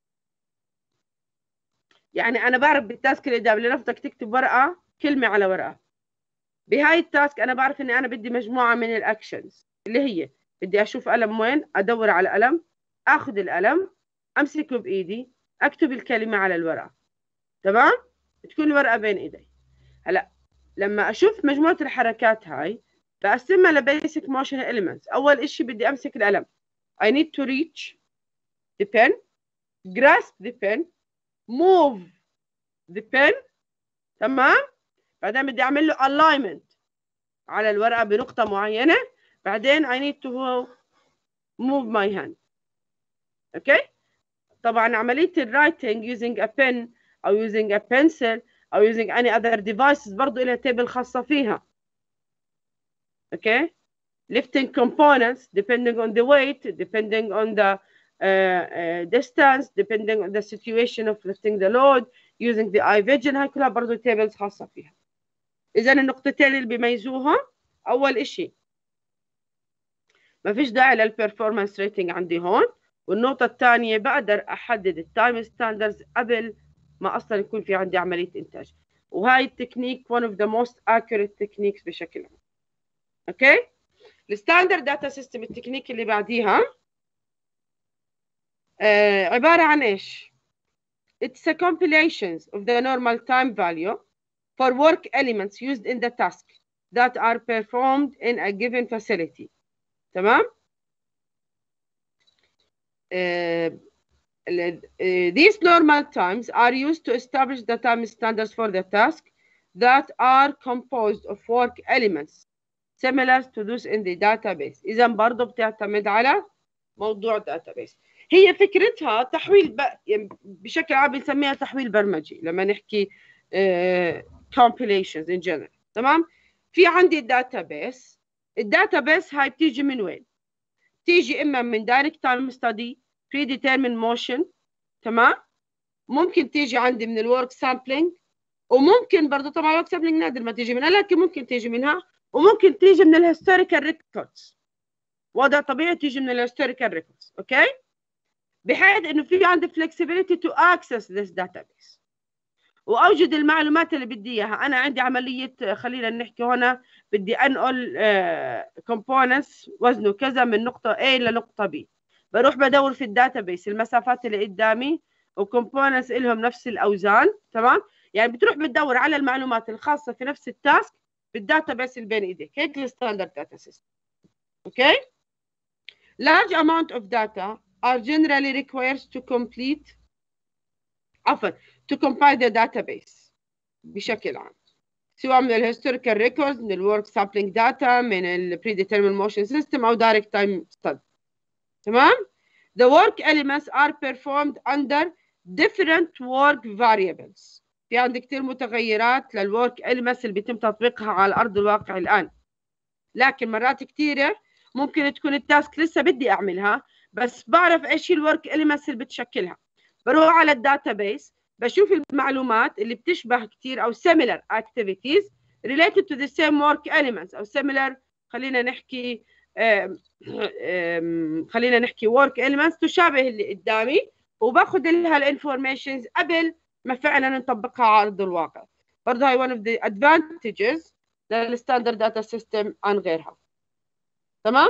يعني انا بعرف بالتاسك اللي قدامي، لنفرض تكتب ورقه كلمه على ورقه، بهاي التاسك انا بعرف اني انا بدي مجموعه من الاكشنز اللي هي بدي اشوف قلم وين، ادور على قلم، اخذ القلم، امسكه بايدي، اكتب الكلمه على الورقه، تمام؟ تكون الورقه بين ايدي. هلا لما اشوف مجموعه الحركات هاي بقسمها لبيسك موشن اليمنتس. اول اشي بدي امسك القلم، I need to reach the pen, grasp the pen, move the pen، تمام؟ بعدين بدي اعمل له alignment على الورقه بنقطه معينه، بعدين I need to move my hand. اوكي؟ طبعا عمليه الرايتنج using a pen او using a pencil او using any other devices برضه لها تيبل خاصه فيها. اوكي؟ lifting components depending on the weight, depending on the uh, uh, distance, depending on the situation of lifting the load, using the eye vision، هاي كلها برضه تيبلز خاصه فيها. اذا النقطتين اللي بيميزوها، اول اشي ما فيش داعي للبرفورمانس ريتنج عندي هون، والنقطه الثانيه بقدر احدد التايم ستاندردز قبل ما اصلا يكون في عندي عمليه انتاج. وهاي التكنيك one of the most accurate techniques بشكل عام. اوكي؟ الستاندرد داتا سيستم التكنيك اللي بعديها آه عباره عن ايش؟ It's a compilations of the normal time value for work elements used in the task that are performed in a given facility. تمام؟ uh, these normal times are used to establish the time standards for the task that are composed of work elements similar to those in the database. إذا برضه بتعتمد على موضوع database. هي فكرتها تحويل ب... يعني بشكل عام بنسميها تحويل برمجي لما نحكي uh, compilations in general. تمام؟ في عندي database، الداتابيس هاي بتيجي من وين؟ بتيجي إما من direct time study، predetermined motion، تمام؟ ممكن تيجي عندي من الورك سامبلينج، وممكن برضه طبعا الورك سامبلينج نادر ما تيجي منها، لكن ممكن تيجي منها، وممكن تيجي من الهيستوريكال ريكوردز. وضع طبيعي تيجي من الهيستوريكال ريكوردز. اوكي؟ بحيث انه في عندي flexibility to access this database واوجد المعلومات اللي بدي اياها. انا عندي عمليه، خلينا نحكي هنا، بدي انقل كومبوننتس وزنه كذا من نقطه A لنقطه B، بروح بدور في الداتابيس المسافات اللي قدامي وكومبوننتس لهم نفس الاوزان، تمام؟ يعني بتروح بتدور على المعلومات الخاصه في نفس التاسك بالداتابيس اللي بين ايديك. هيك الستاندرد داتا سيستم. اوكي؟ large amount of data are generally required to complete عفوا to compile the database بشكل عام، سواء من الهيستوريكال ريكوردز، من الورك سامبلينج داتا، من البريديترميند موشن سيستم او دايركت تايم ستدي. تمام؟ The work elements are performed under different work variables. في عندي كثير متغيرات للورك elements اللي بيتم تطبيقها على ارض الواقع الان، لكن مرات كثيره ممكن تكون التاسك لسه بدي اعملها بس بعرف ايش هي الورك elements اللي بتشكلها. بروح على الداتابيس بشوف المعلومات اللي بتشبه كثير او similar activities related to the same work elements او similar، خلينا نحكي أم أم خلينا نحكي work elements تشابه اللي قدامي، وباخذ لها الانفورميشنز قبل ما فعلا نطبقها على ارض الواقع. برضه هاي one of the advantages للستاندرد داتا سيستم عن غيرها. تمام؟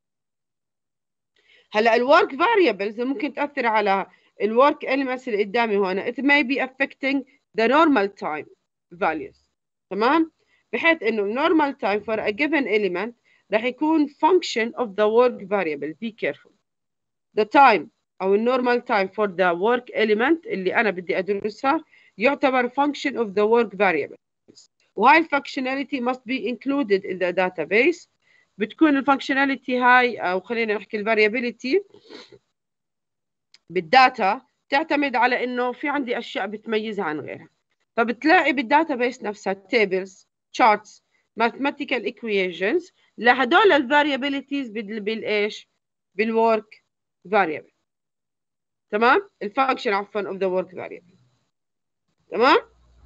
هلا الورك فاريبلز ممكن تاثر على الورك elements اللي قدامي هنا. it may be affecting the normal time values. تمام؟ بحيث انه normal time for a given element راح يكون function of the work variable. be careful. the time او normal time for the work element اللي انا بدي ادرسها يعتبر function of the work variable. وهاي functionality must be included in the database. بتكون الفانكشناليتي هاي او خلينا نحكي الفاريابيليتي بالداتا تعتمد على انه في عندي اشياء بتميزها عن غيرها. فبتلاقي بالداتابيس نفسها tables charts mathematical equations لهدول الفاريابيليتيز بالايش بالورك فاريبل. تمام. الفانكشن عفوا اوف ذا ورك فاريبل. تمام.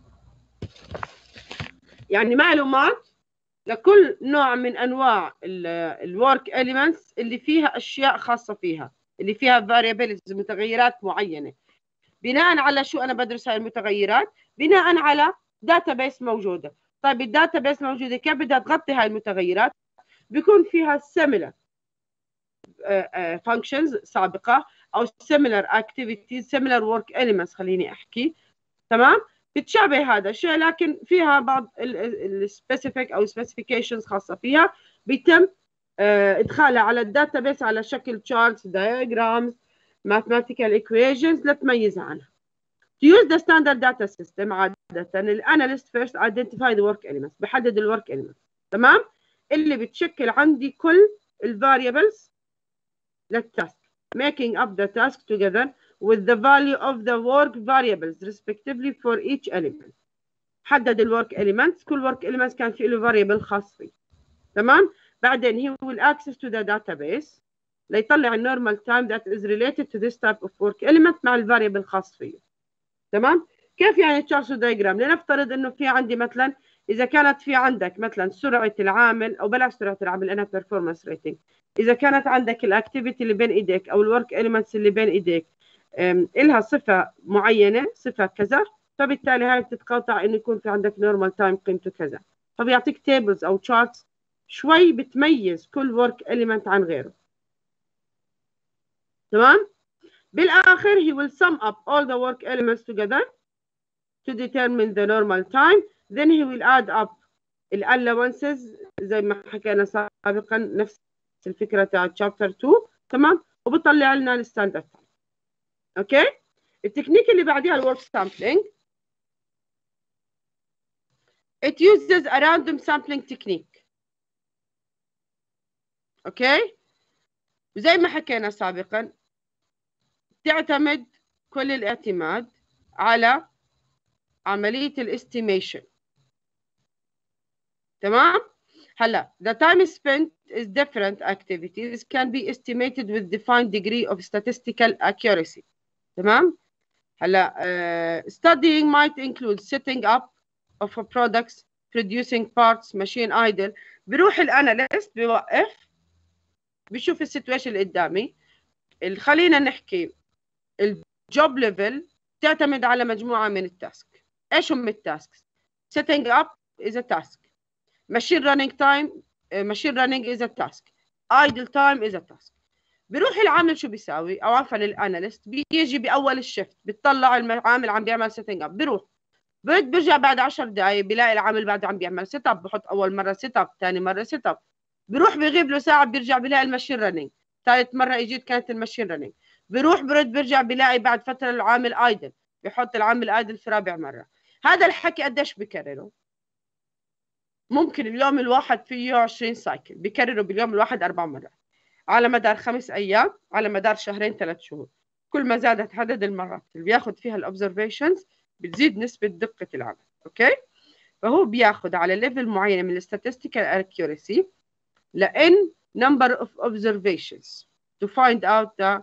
يعني معلومات لكل نوع من انواع الورك اليمنتس اللي فيها اشياء خاصه فيها، اللي فيها variables متغيرات معينه. بناء على شو انا بدرس هاي المتغيرات؟ بناء على داتابيس موجوده. طيب الداتابيس موجوده كيف بدها تغطي هاي المتغيرات؟ بيكون فيها similar functions سابقه او similar activities similar work elements خليني احكي. تمام. بتشابه هذا الشيء لكن فيها بعض السبيسيفيك او سبيسيفيكيشنز خاصه فيها بيتم ادخالها على الداتابيس على شكل charts diagrams mathematical equations لتميزها عنها. To use the standard data system عادة الاناليست first identify the work elements بحدد الورك elements. تمام. اللي بتشكل عندي كل الفاريبلز للتاسك making up the task together with the value of the work variables respectively for each element. حدد الورك elements، كل work elements كان في له variable خاص فيه. تمام. بعدين he will access to the database ليطلع النورمال time that is related to this type of work element مع الفاريبل الخاص فيه. تمام. كيف يعني تشارت دايجرام؟ لنفترض انه في عندي مثلا اذا كانت في عندك مثلا سرعه العامل او بلاش سرعه العامل انا performance rating، اذا كانت عندك الاكتيفيتي اللي بين ايديك او الورك اليمنتس اللي بين ايديك إلها صفة معينة صفة كذا، فبالتالي هاي بتتقاطع إنه يكون في عندك نورمال تايم قيمته كذا، فبيعطيك تيبلز أو تشارتس شوي بتميز كل ورك إليمنت عن غيره. تمام؟ بالآخر he will sum up all the work elements together to determine the normal time, then he will add up ال allowances زي ما حكينا سابقا نفس الفكرة تاع chapter two. تمام؟ وبطلع لنا الستاندرد تايم. اوكي. التكنيك اللي بعديها الورك سامبلينج. it uses a random sampling technique. اوكي. وزي ما حكينا سابقا تعتمد كل الاعتماد على عملية الاستيميشن. تمام. هلا the time spent is different activities can be estimated with defined degree of statistical accuracy. تمام. هلا uh, studying might include setting up of a products, producing parts, machine idle. بروح الاناليست بيوقف بيشوف السيتويشن اللي قدامي. خلينا نحكي الجوب ليفل تعتمد على مجموعه من التاسك. ايش هم التاسكس؟ setting up is a task, machine running time uh, machine running is a task, idle time is a task. بيروح العامل شو بيساوي او عفوا الاناليست بيجي باول الشفت بتطلع العامل عم بيعمل سيتنج اب، بيروح برد بيرجع بعد عشر دقائق بيلاقي العامل بعده عم بيعمل سيت اب، بحط اول مره سيت اب، ثاني مره سيت اب، بيروح بيغيب له ساعه بيرجع بيلاقي الماشين رننج، ثالث مره اجيت كانت الماشين رننج، بيروح برد بيرجع بيلاقي بعد فتره العامل ايدل، بيحط العامل ايدل في رابع مره. هذا الحكي قديش بكرره؟ ممكن اليوم الواحد فيه عشرين سايكل، بكرره باليوم الواحد اربع مرات على مدار خمس ايام، على مدار شهرين ثلاث شهور. كل ما زادت عدد المرات اللي بياخذ فيها الاوبزرفيشنز بتزيد نسبه دقه العمل. اوكي. فهو بياخذ على ليفل معين من الستاتستيكال accuracy لان number of observations to find out the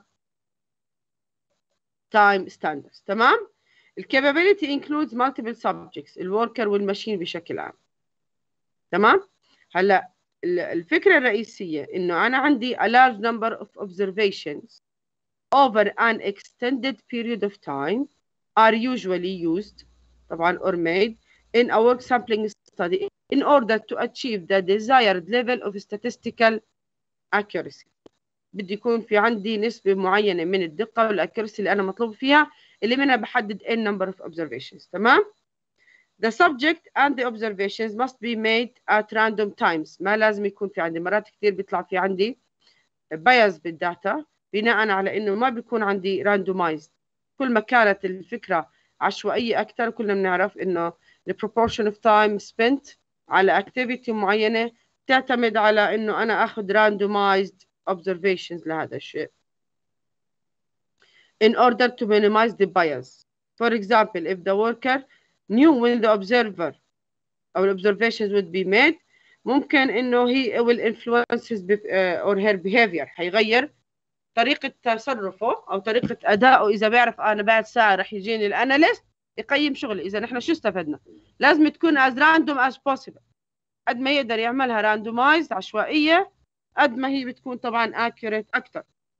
time standards. تمام. الكابابيلتي includes multiple subjects، الوركر والماشين بشكل عام. تمام. هلا الفكره الرئيسيه انه انا عندي a large number of observations over an extended period of time are usually used طبعا or made in a work sampling study in order to achieve the desired level of statistical accuracy. بدي يكون في عندي نسبة معينة من الدقة والaccuracy اللي أنا مطلوب فيها اللي منها بحدد n number of observations. تمام. The subject and the observations must be made at random times. ما لازم يكون في عندي مرات كثير بيطلع في عندي bias بالداتا بناء على انه ما بيكون عندي randomized. كل ما كانت الفكره عشوائيه اكثر كلنا بنعرف انه the proportion of time spent على activity معينه تعتمد على انه انا اخذ randomized observations لهذا الشيء. in order to minimize the bias. For example, if the worker knew when the observer or observations would be made, ممكن إنه he will influence his uh, or her behavior. هيغير طريقة تصرفه أو طريقة أدائه. إذا بيعرف أنا بعد ساعة رح يجيني الأناليست يقيم شغلي. إذا نحن شو استفدنا؟ لازم تكون as random as possible. قد ما يقدر يعملها randomized عشوائية قد ما هي بتكون طبعا accurate أكتر.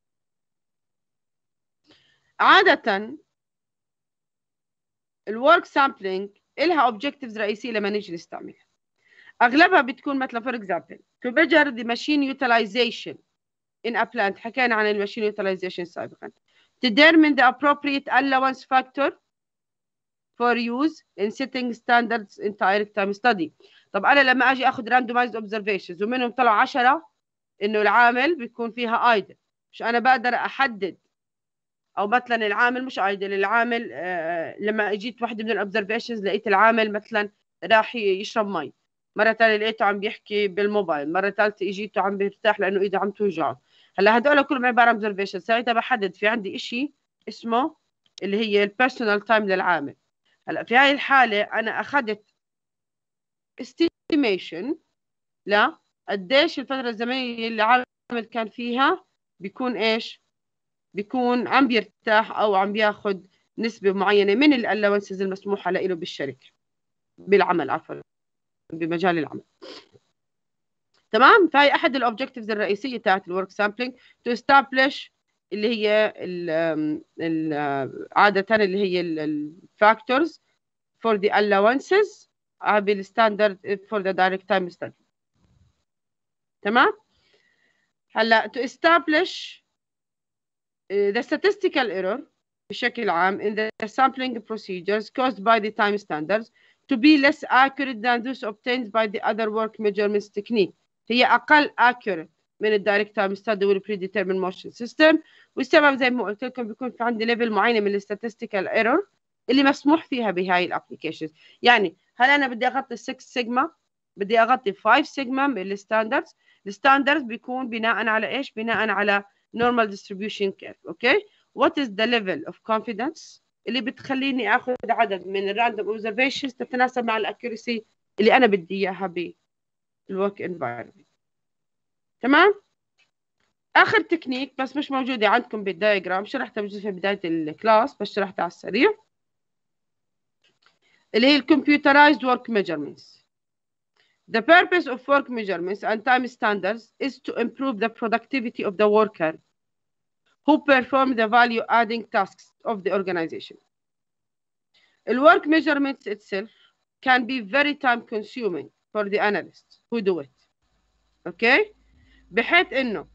عادة الورك سامبلينج إلها objectives رئيسية لما نيجي نستعملها. أغلبها بتكون مثلا for example to measure the machine utilization in a plant. حكينا عن الماشين utilization سابقا. Determine the appropriate allowance factor for use in setting standards in direct time study. طب أنا لما أجي أخذ randomized observations ومنهم طلعوا عشرة إنه العامل بيكون فيها idle، مش أنا بقدر أحدد، أو مثلا العامل مش idle، العامل آه لما أجيت واحدة من الobservations لقيت العامل مثلا راح يشرب مي، مرة ثانية لقيته عم بيحكي بالموبايل، مرة ثالثة اجيته عم بيرتاح لأنه إيده عم توجعه. هلا هدول كلهم عبارة عن observations. ساعتها بحدد في عندي إشي اسمه اللي هي البيرسونال تايم للعامل. هلا في هاي الحالة أنا أخذت estimation لا قديش الفترة الزمنية اللي العامل كان فيها بيكون إيش؟ بيكون عم بيرتاح أو عم بياخد نسبة معينة من الألاونسز المسموحة له بالشركة بالعمل، عفوا بمجال العمل. تمام. فهي أحد الأوبجكتيفز الرئيسية تاعت الورك سامبلينج to establish اللي هي ال ال عادة اللي هي الفاكتورز for the allowances بالستاندرد for the direct time study. تمام. هلا to establish the statistical error بشكل عام in the sampling procedures caused by the time standards to be less accurate than those obtained by the other work measurements technique. هي أقل accurate من الدايركت تايم ستادي والبريديترمين موشن سيستم، والسبب زي ما قلت لكم بيكون في عندي ليفل معينه من الستاتستيكال ايرور اللي مسموح فيها بهاي الابلكيشنز. يعني هل انا بدي اغطي ستة سيجما، بدي اغطي خمسة سيجما من الستاندردز. الستاندردز بيكون بناء على ايش؟ بناء على normal distribution curve. اوكي. what is the level of confidence اللي بتخليني اخذ عدد من الراندوم اوبزرفيشنز تتناسب مع الاكيورسي اللي انا بدي اياها بالورك انفايرمنت. تمام. اخر تكنيك بس مش موجوده عندكم بالدايجرام، شرحتها بجزء في بدايه الكلاس بس شرحتها على السريع، اللي هي الكمبيوترايزد ورك ميجرمنتس. The purpose of work measurements and time standards is to improve the productivity of the worker who perform the value adding tasks of the organization. The work measurements itself can be very time consuming for the analysts who do it. Okay. بحيث انه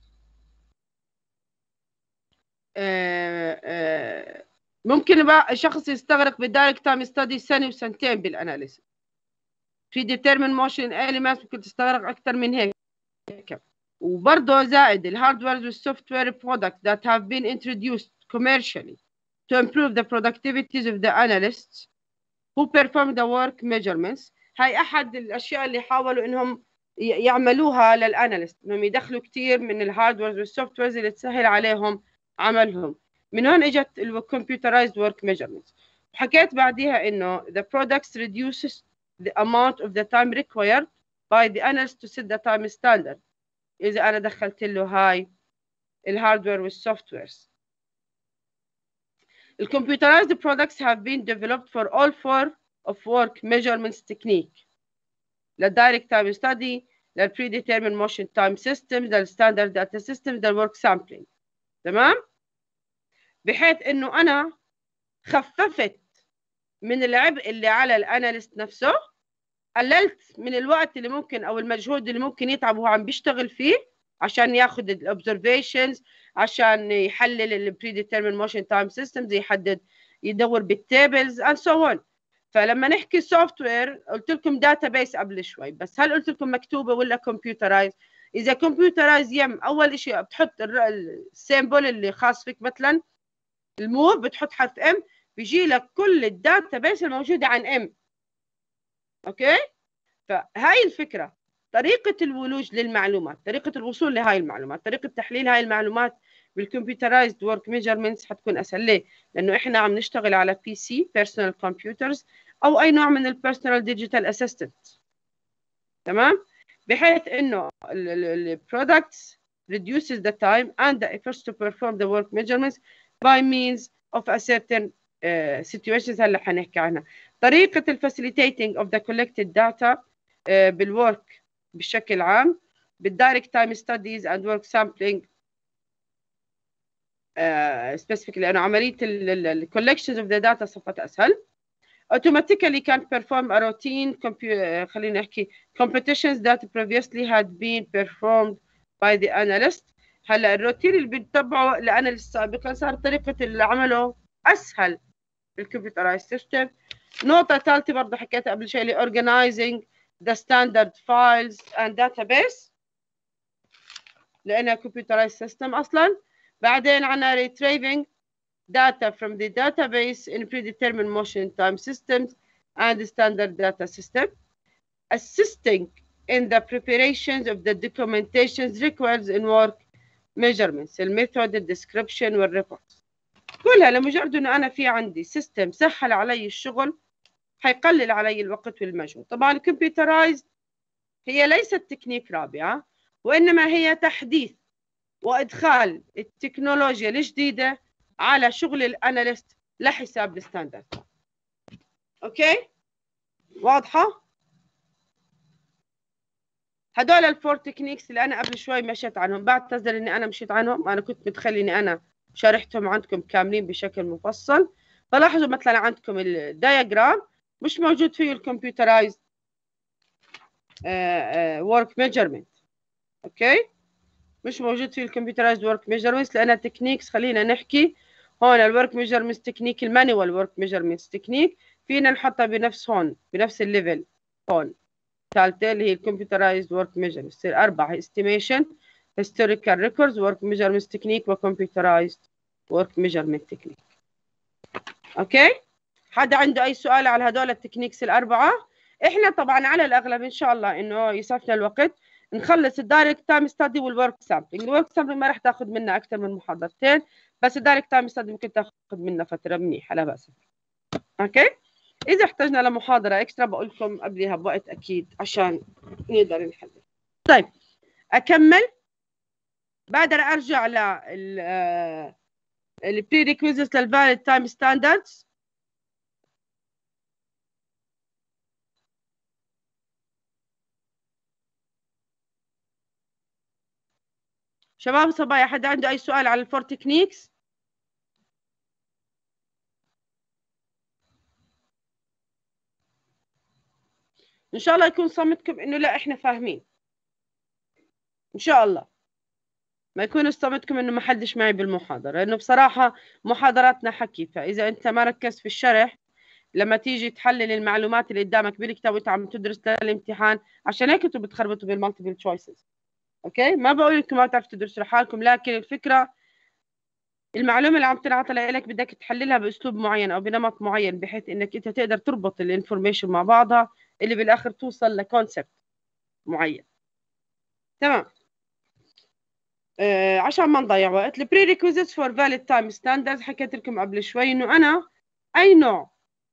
آه آه ممكن بقى شخص يستغرق بالدايركت تايم ستادي سنه وسنتين بالاناليسيس. في ديترمين موشن اليمنتس ممكن تستغرق اكثر من هيك. وبرضه زائد الهاردوير والسوفت وير برودكتس that have been introduced commercially to improve the productivities of the analysts who perform the work measurements. هاي احد الاشياء اللي حاولوا انهم يعملوها للاناليست، انهم يدخلوا كثير من الهاردوير والسوفت وير اللي تسهل عليهم عملهم. من هون اجت الكمبيوترايزد ورك ميجرمنتس. حكيت بعديها انه the products reduces the amount of the time required by the analyst to set the time standard. اذا انا دخلت له هاي الهاردوير والسوفت ويرز. الكمبيوترايزد products have been developed for all four of work measurements technique. للدايركت تايم ستادي، للبريديترمين موشن تايم سيستم، للستاندرد داتا سيستم، للورك سامبلينج. تمام. بحيث انه انا خففت من العبء اللي على الاناليست نفسه، قللت من الوقت اللي ممكن او المجهود اللي ممكن يتعب وهو عم بيشتغل فيه عشان ياخذ الاوبزرفيشنز، عشان يحلل البريديترمين موشن تايم سيستمز، يحدد يدور بالتيبلز اند سو اون. فلما نحكي سوفت وير قلت لكم داتا بيس قبل شوي، بس هل قلت لكم مكتوبه ولا كمبيوترايز؟ اذا كمبيوترايز يم اول شيء بتحط السيمبل اللي خاص فيك، مثلا الموف بتحط حرف ام بيجي لك كل الداتا بيس الموجوده عن ام. اوكي. فهاي الفكره، طريقه الولوج للمعلومات، طريقه الوصول لهاي المعلومات، طريقه تحليل هاي المعلومات بالكمبيوترايزد ورك ميجرمنتس حتكون اسهل. ليه؟ لانه احنا عم نشتغل على بي سي بيرسونال كمبيوترز او اي نوع من البيرسونال ديجيتال اسيستنت. تمام؟ بحيث انه البرودكتس reduces the time and the efforts to perform the work measurements by means of a certain uh, situations هلا حنحكي عنها. طريقة ال facilitating of the collected data uh, بالwork بشكل عام، بالdirect time studies and work sampling uh, specifically لأنه عملية ال collections of the data صفت أسهل. automatically can perform a routine uh, خلينا نحكي competitions that previously had been performed by the analyst. هلا الروتين اللي بيتبعه الاناليست سابقا صار طريقه اللي عمله اسهل بالكمبيوترايز سيستم. نقطه ثالثه برضه حكيتها قبل شوي اللي organizing the standard files and database لانها computerized system اصلا. بعدين عنا retrieving data from the database in predetermined motion time systems and standard data system. Assisting in the preparations of the documentations required in work measurements الميثود الديسكريبشن والريبورت كلها لمجرد انه انا في عندي سيستم سهل علي الشغل حيقلل علي الوقت والمجهود. طبعا الكمبيوترايزد هي ليست تكنيك رابعه وانما هي تحديث وادخال التكنولوجيا الجديده على شغل الاناليست لحساب الستاندرد. اوكي واضحه؟ هدول الفور تكنيكس اللي انا قبل شوي مشيت عنهم، بعتذر اني انا مشيت عنهم، انا كنت متخيل اني انا شرحتهم عندكم كاملين بشكل مفصل. فلاحظوا مثلا عندكم الدياجرام مش موجود فيه الكمبيوترايزد ورك ميجرمنت. اوكي مش موجود فيه الكمبيوترايزد ورك ميجرمنت لانها تكنيكس. خلينا نحكي هون الورك ميجرمنت تكنيك، المانيوال ورك ميجرمنت تكنيك فينا نحطها بنفس هون بنفس الليفل هون. ثالثة اللي هي الكمبيوترايزد ورك ميجرمنت تصير أربعة استيميشن هيستوريكال ريكوردز ورك ميجرمنت تكنيك وكمبيوترايزد ورك ميجرمنت تكنيك. اوكي حدا عنده اي سؤال على هدول التكنيكس الاربعه؟ احنا طبعا على الاغلب ان شاء الله انه يسعفنا الوقت نخلص الدايركت تايم ستادي والورك سامبلينج. الورك سامبلينج ما راح تاخذ منا اكثر من محاضرتين، بس الدايركت تايم ستادي ممكن تاخذ منا فتره منيحه لا باس. اوكي إذا احتجنا لمحاضرة إكسترا بقول لكم قبلها بوقت أكيد عشان نقدر نحل. طيب أكمل. بقدر أرجع لل ال prerequisites لل valid time standards. شباب صبايا حد عنده أي سؤال على الفور تكنيكس؟ إن شاء الله يكون صمتكم إنه لا إحنا فاهمين. إن شاء الله ما يكون صمتكم إنه ما حدش معي بالمحاضرة، لأنه بصراحة محاضراتنا حكي، فإذا أنت ما ركزت في الشرح لما تيجي تحلل المعلومات اللي قدامك بالكتاب وأنت عم تدرس للامتحان، عشان هيك أنتم بتخربطوا بالمالتيبل تشويسز. أوكي ما بقول لكم ما بتعرفوا تدرسوا لحالكم، لكن الفكرة المعلومة اللي عم تنعطى لك بدك تحللها بأسلوب معين أو بنمط معين بحيث إنك أنت تقدر تربط الانفورميشن مع بعضها اللي بالآخر توصل لكونسبت معين. تمام. آه عشان ما نضيع وقت، ال prerequisites for valid time standards حكيت لكم قبل شوي إنه أنا أي نوع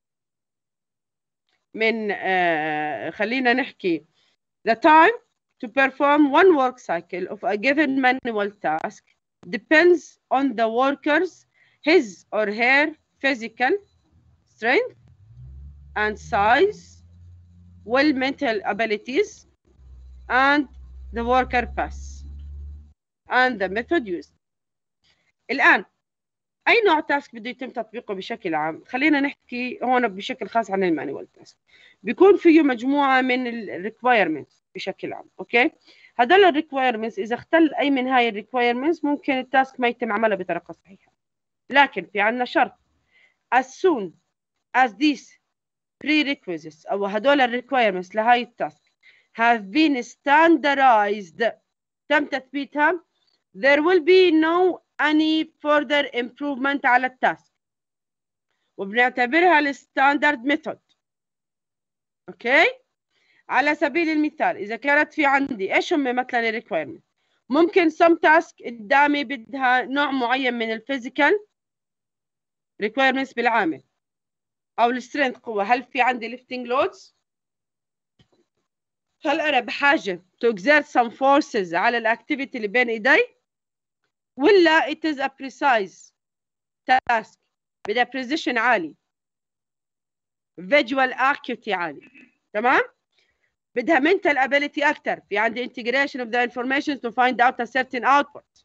من آه خلينا نحكي the time to perform one work cycle of a given manual task depends on the worker's his or her physical strength and size, well mental abilities, and the worker pass and the method used. الآن أي نوع تاسك بده يتم تطبيقه بشكل عام؟ خلينا نحكي هون بشكل خاص عن المانيوال تاسك. بيكون فيه مجموعة من الريكوايرمنتس بشكل عام، أوكي؟ هدول الريكوايرمنتس إذا اختل أي من هاي الريكوايرمنتس ممكن التاسك ما يتم عملها بطريقة صحيحة. لكن في عنا شرط as soon as these prerequisites أو هدول الريكوايرمنتس لهاي التاسك have been standardized تم تثبيتها there will be no any further improvement على التاسك وبنعتبرها الستاندرد ميثود. اوكي على سبيل المثال إذا كانت في عندي إيش هم مثلا الريكويرمنت ممكن some task قدامي بدها نوع معين من الفيزيكال requirements بالعامل او السترينث قوه. هل في عندي lifting loads؟ هل انا بحاجه to exert some forces على الاكتيفيتي اللي بين ايدي، ولا it is a precise task بدها precision عالي، visual acuity عالي، تمام؟ بدها mental ability اكثر، في عندي integration of the information to find out a certain output.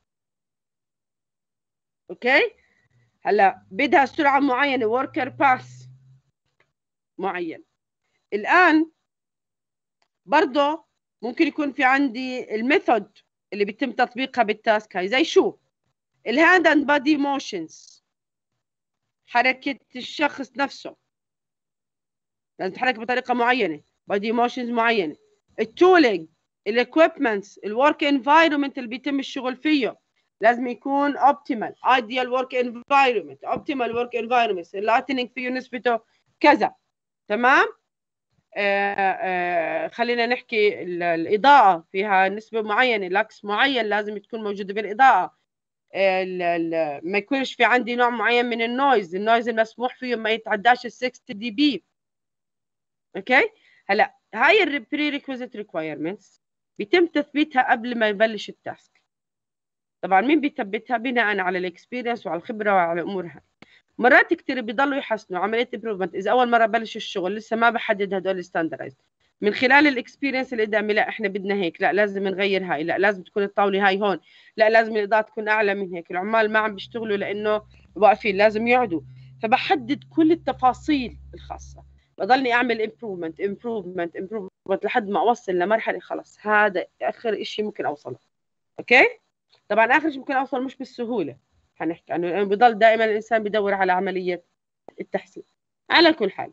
اوكي؟ هلا بدها سرعه معينه worker path معين. الان برضه ممكن يكون في عندي الميثود اللي بيتم تطبيقها بالتاسك هاي، زي شو؟ الهاند اند بادي موشنز، حركه الشخص نفسه لازم تتحرك بطريقه معينه، بادي موشنز معينه. التولينج، الاكويبمنتس، الورك انفايرمنت اللي بيتم الشغل فيه لازم يكون اوبتيمال، ايديال ورك انفايرمنت، اوبتيمال ورك انفايرمنت، اللايتنينج فيه نسبته كذا، تمام؟ آه آه خلينا نحكي الإضاءة فيها نسبة معينة، لاكس معين لازم تكون موجودة بالإضاءة. آه ما يكونش في عندي نوع معين من النويز، النويز المسموح فيه ما يتعداش ال ستين دي بي. اوكي؟ هلا هاي البري ريكويزيت ريكوايرمنتس بيتم تثبيتها قبل ما يبلش التاسك. طبعا مين بيثبتها؟ بناء على الاكسبيرينس وعلى الخبرة وعلى الأمور هاي. مرات كثير بيضلوا يحسنوا عمليه امبروفمنت اذا اول مره بلش الشغل لسه ما بحدد هدول الستاندردايز من خلال الاكسبيرينس اللي قدامي. لا احنا بدنا هيك، لا لازم نغير هاي، لا لازم تكون الطاوله هاي هون، لا لازم الاضاءه تكون اعلى من هيك، العمال ما عم بيشتغلوا لانه واقفين لازم يقعدوا. فبحدد كل التفاصيل الخاصه، بضلني اعمل امبروفمنت امبروفمنت امبروفمنت لحد ما اوصل لمرحله خلص هذا اخر شيء ممكن اوصله. اوكي؟ طبعا اخر شيء ممكن اوصل مش بالسهوله، حنحكي عنه لانه بضل دائما الانسان بدور على عمليه التحسين. على كل حال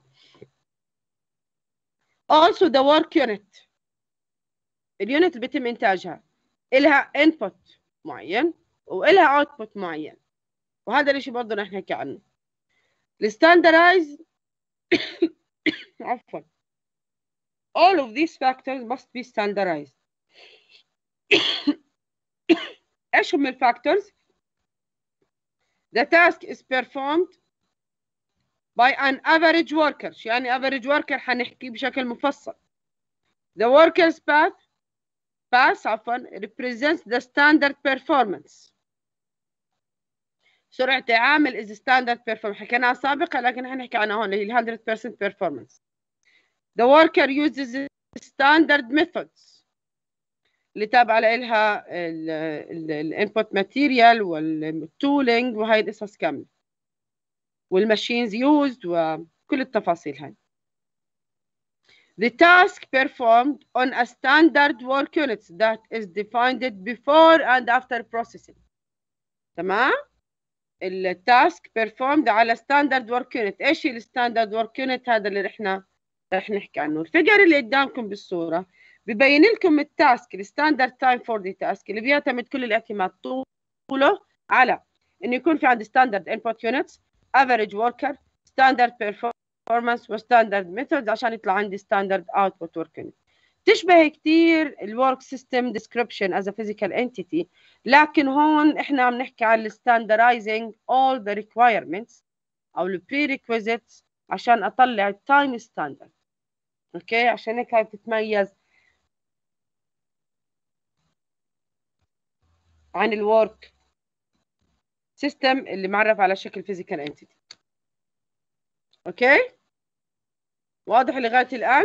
also the work unit، اليونت اللي بيتم انتاجها إلها input معين وإلها output معين، وهذا الشيء برضه نحن نحكي عنه. الستاندرايز عفوا all of these factors must be standardized. ايش هم الفاكتورز؟ the task is performed by an average worker. شو يعني average worker؟ حنحكي بشكل مفصل. the worker's path path عفوا represents the standard performance. سرعة عامل is standard performance حكيناها سابقا لكن حنحكي عنها هون اللي هي one hundred percent performance. the worker uses standard methods اللي تابعة لها الانبوت ماتيريال والتولينج وهي القصص كاملة والماشينز يوزد وكل التفاصيل هاي. The task performed on a standard work unit that is defined before and after processing. تمام؟ التاسك performed على standard work unit. ايش هي الستاندرد work unit؟ هذا اللي احنا رح نحكي عنه. الفيجر اللي قدامكم بالصورة ببين لكم التاسك الستاندرد تايم فور ذا تاسك اللي بيعتمد كل الاعتماد طوله على انه يكون في عندي ستاندرد انبوت يونتس، افريج وركر، ستاندرد بيرفورمانس وستاندرد ميثودز عشان يطلع عندي ستاندرد اوتبوت ورك يونت. تشبه كثير الورك سيستم ديسكربشن از ا فيزيكال انتيتي، لكن هون احنا عم نحكي عن الستاندرايزنج اول ذا ريكوايرمنتس او البري ريكويزيتس عشان اطلع التايم ستاندرد. اوكي؟ عشان هيك هاي بتتميز عن الورك سيستم اللي معرف على شكل فيزيكال انتيتي. اوكي؟ واضح لغايه الان؟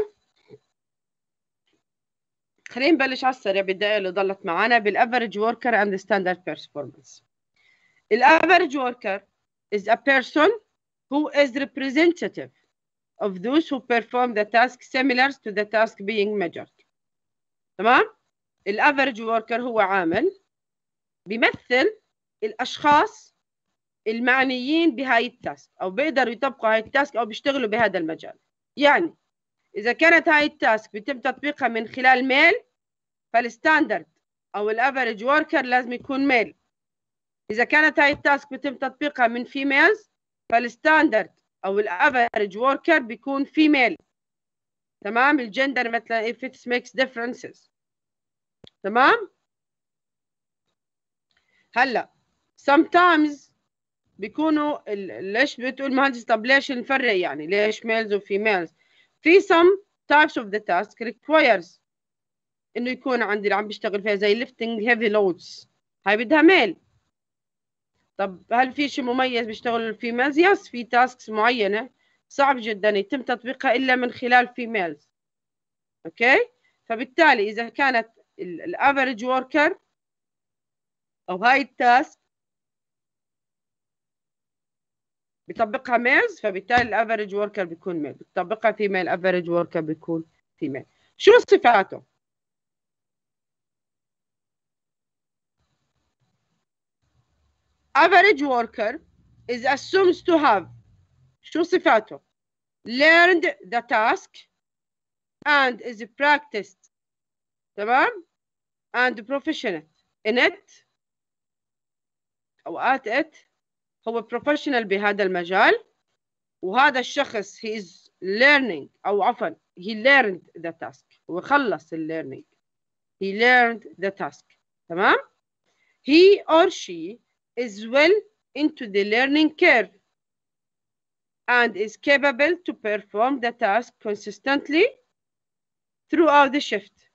خلينا نبلش على السريع بالدقائق اللي ضلت معنا بالافريج وركر اند ستاندرد بيرفورمانس. الافريج وركر is a person who is representative of those who perform the task similar to the task being measured. تمام؟ الافريج وركر هو عامل بيمثل الاشخاص المعنيين بهاي التاسك او بيقدروا يطبقوا هاي التاسك او بيشتغلوا بهذا المجال. يعني اذا كانت هاي التاسك بيتم تطبيقها من خلال ميل فالستاندرد او الافريج وركر لازم يكون ميل. اذا كانت هاي التاسك بيتم تطبيقها من فيميلز فالستاندرد او الافريج وركر بيكون فيميل. تمام؟ الجندر مثلا if it makes differences. تمام؟ هلا sometimes بيكونوا ليش بتقول مهندس طب ليش نفرق يعني ليش ميلز وفيميلز؟ في some types of the task requires انه يكون عندي اللي عم بيشتغل فيها زي lifting heavy loads، هاي بدها ميل. طب هل في شيء مميز بيشتغل الفيميلز؟ يس، في تاسكس معينه صعب جدا يتم تطبيقها الا من خلال فيميلز. اوكي، فبالتالي اذا كانت الافريج وركر او هاي التاسك بيطبقها ميلز، فبالتالي الافريج وركر بيكون ميل. بتطبقها فيميل، افريج وركر بيكون فيميل. شو صفاته؟ average worker is assumed to have شو صفاته؟ learned the task and is practiced تمام and proficient in it أو at it. هو professional بهذا المجال، وهذا الشخص he is learning أو عفوا he learned the task، هو خلص ال learning، he learned the task تمام. he or she is well into the learning curve and is capable to perform the task consistently throughout the shift.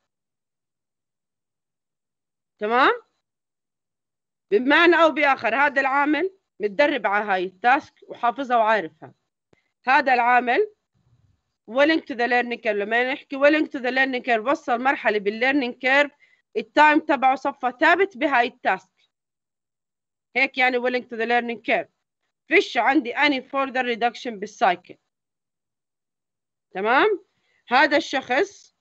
تمام؟ بمعنى أو بآخر هذا العامل متدرب على هاي التاسك وحافظها وعارفها. هذا العامل willing to the learning curve. لما نحكي willing to the learning curve وصل مرحلة بالlearning curve التايم تبعه صفى ثابت بهاي التاسك. هيك يعني willing to the learning curve. فيش عندي any further reduction بالسايكل. تمام؟ هذا الشخص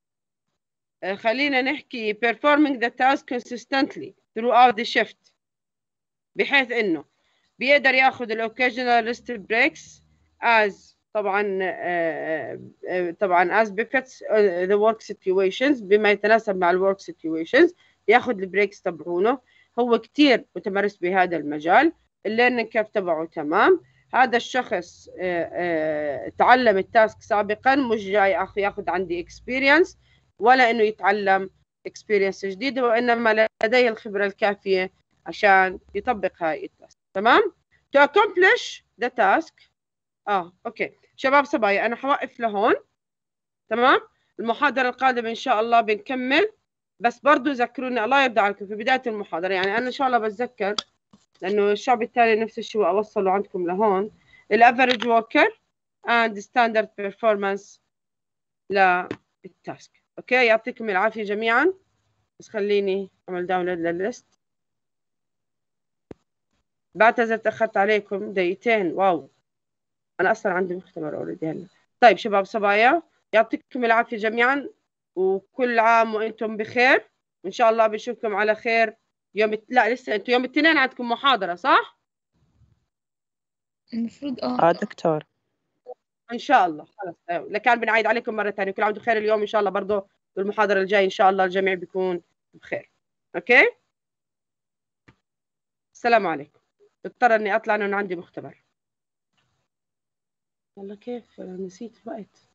خلينا نحكي performing the task consistently throughout the shift، بحيث انه بيقدر ياخذ الاوكيجنال rest breaks as طبعا طبعا as befits the work situations، بما يتناسب مع الورك situations ياخذ البريكس تبعونه. هو كثير متمرس بهذا المجال، الليرنينج كيف تبعه تمام. هذا الشخص تعلم التاسك سابقا، مش جاي ياخذ عندي اكسبيرينس ولا انه يتعلم اكسبيرينس جديده، وانما لديه الخبره الكافيه عشان يطبق هاي التاسك تمام. to accomplish the task اه اوكي شباب صبايا انا حوقف لهون تمام. المحاضره القادمه ان شاء الله بنكمل، بس برضو ذكروني الله يرضى عليكم في بدايه المحاضره، يعني انا ان شاء الله بتذكر لانه الشعب التالي نفس الشيء اوصله عندكم لهون الافريج وركر اند ستاندرد بيرفورمانس للتاسك. اوكي يعطيكم العافيه جميعا، بس خليني اعمل داونلود للليست. بعتذر تاخرت عليكم دقيقتين، واو انا اصلا عندي مختبر اوريدي هلا. طيب شباب صبايا يعطيكم العافيه جميعا، وكل عام وانتم بخير، وان شاء الله بنشوفكم على خير يوم الت... لا لسه انتم يوم الاثنين عندكم محاضره صح؟ المفروض اه اه دكتور ان شاء الله خلص لكان بنعيد عليكم مره ثانيه. كل عام وانتم بخير اليوم ان شاء الله، برضه بالمحاضره الجايه ان شاء الله الجميع بيكون بخير. اوكي السلام عليكم. اضطر اني اطلع لانه عندي مختبر. والله كيف نسيت الوقت.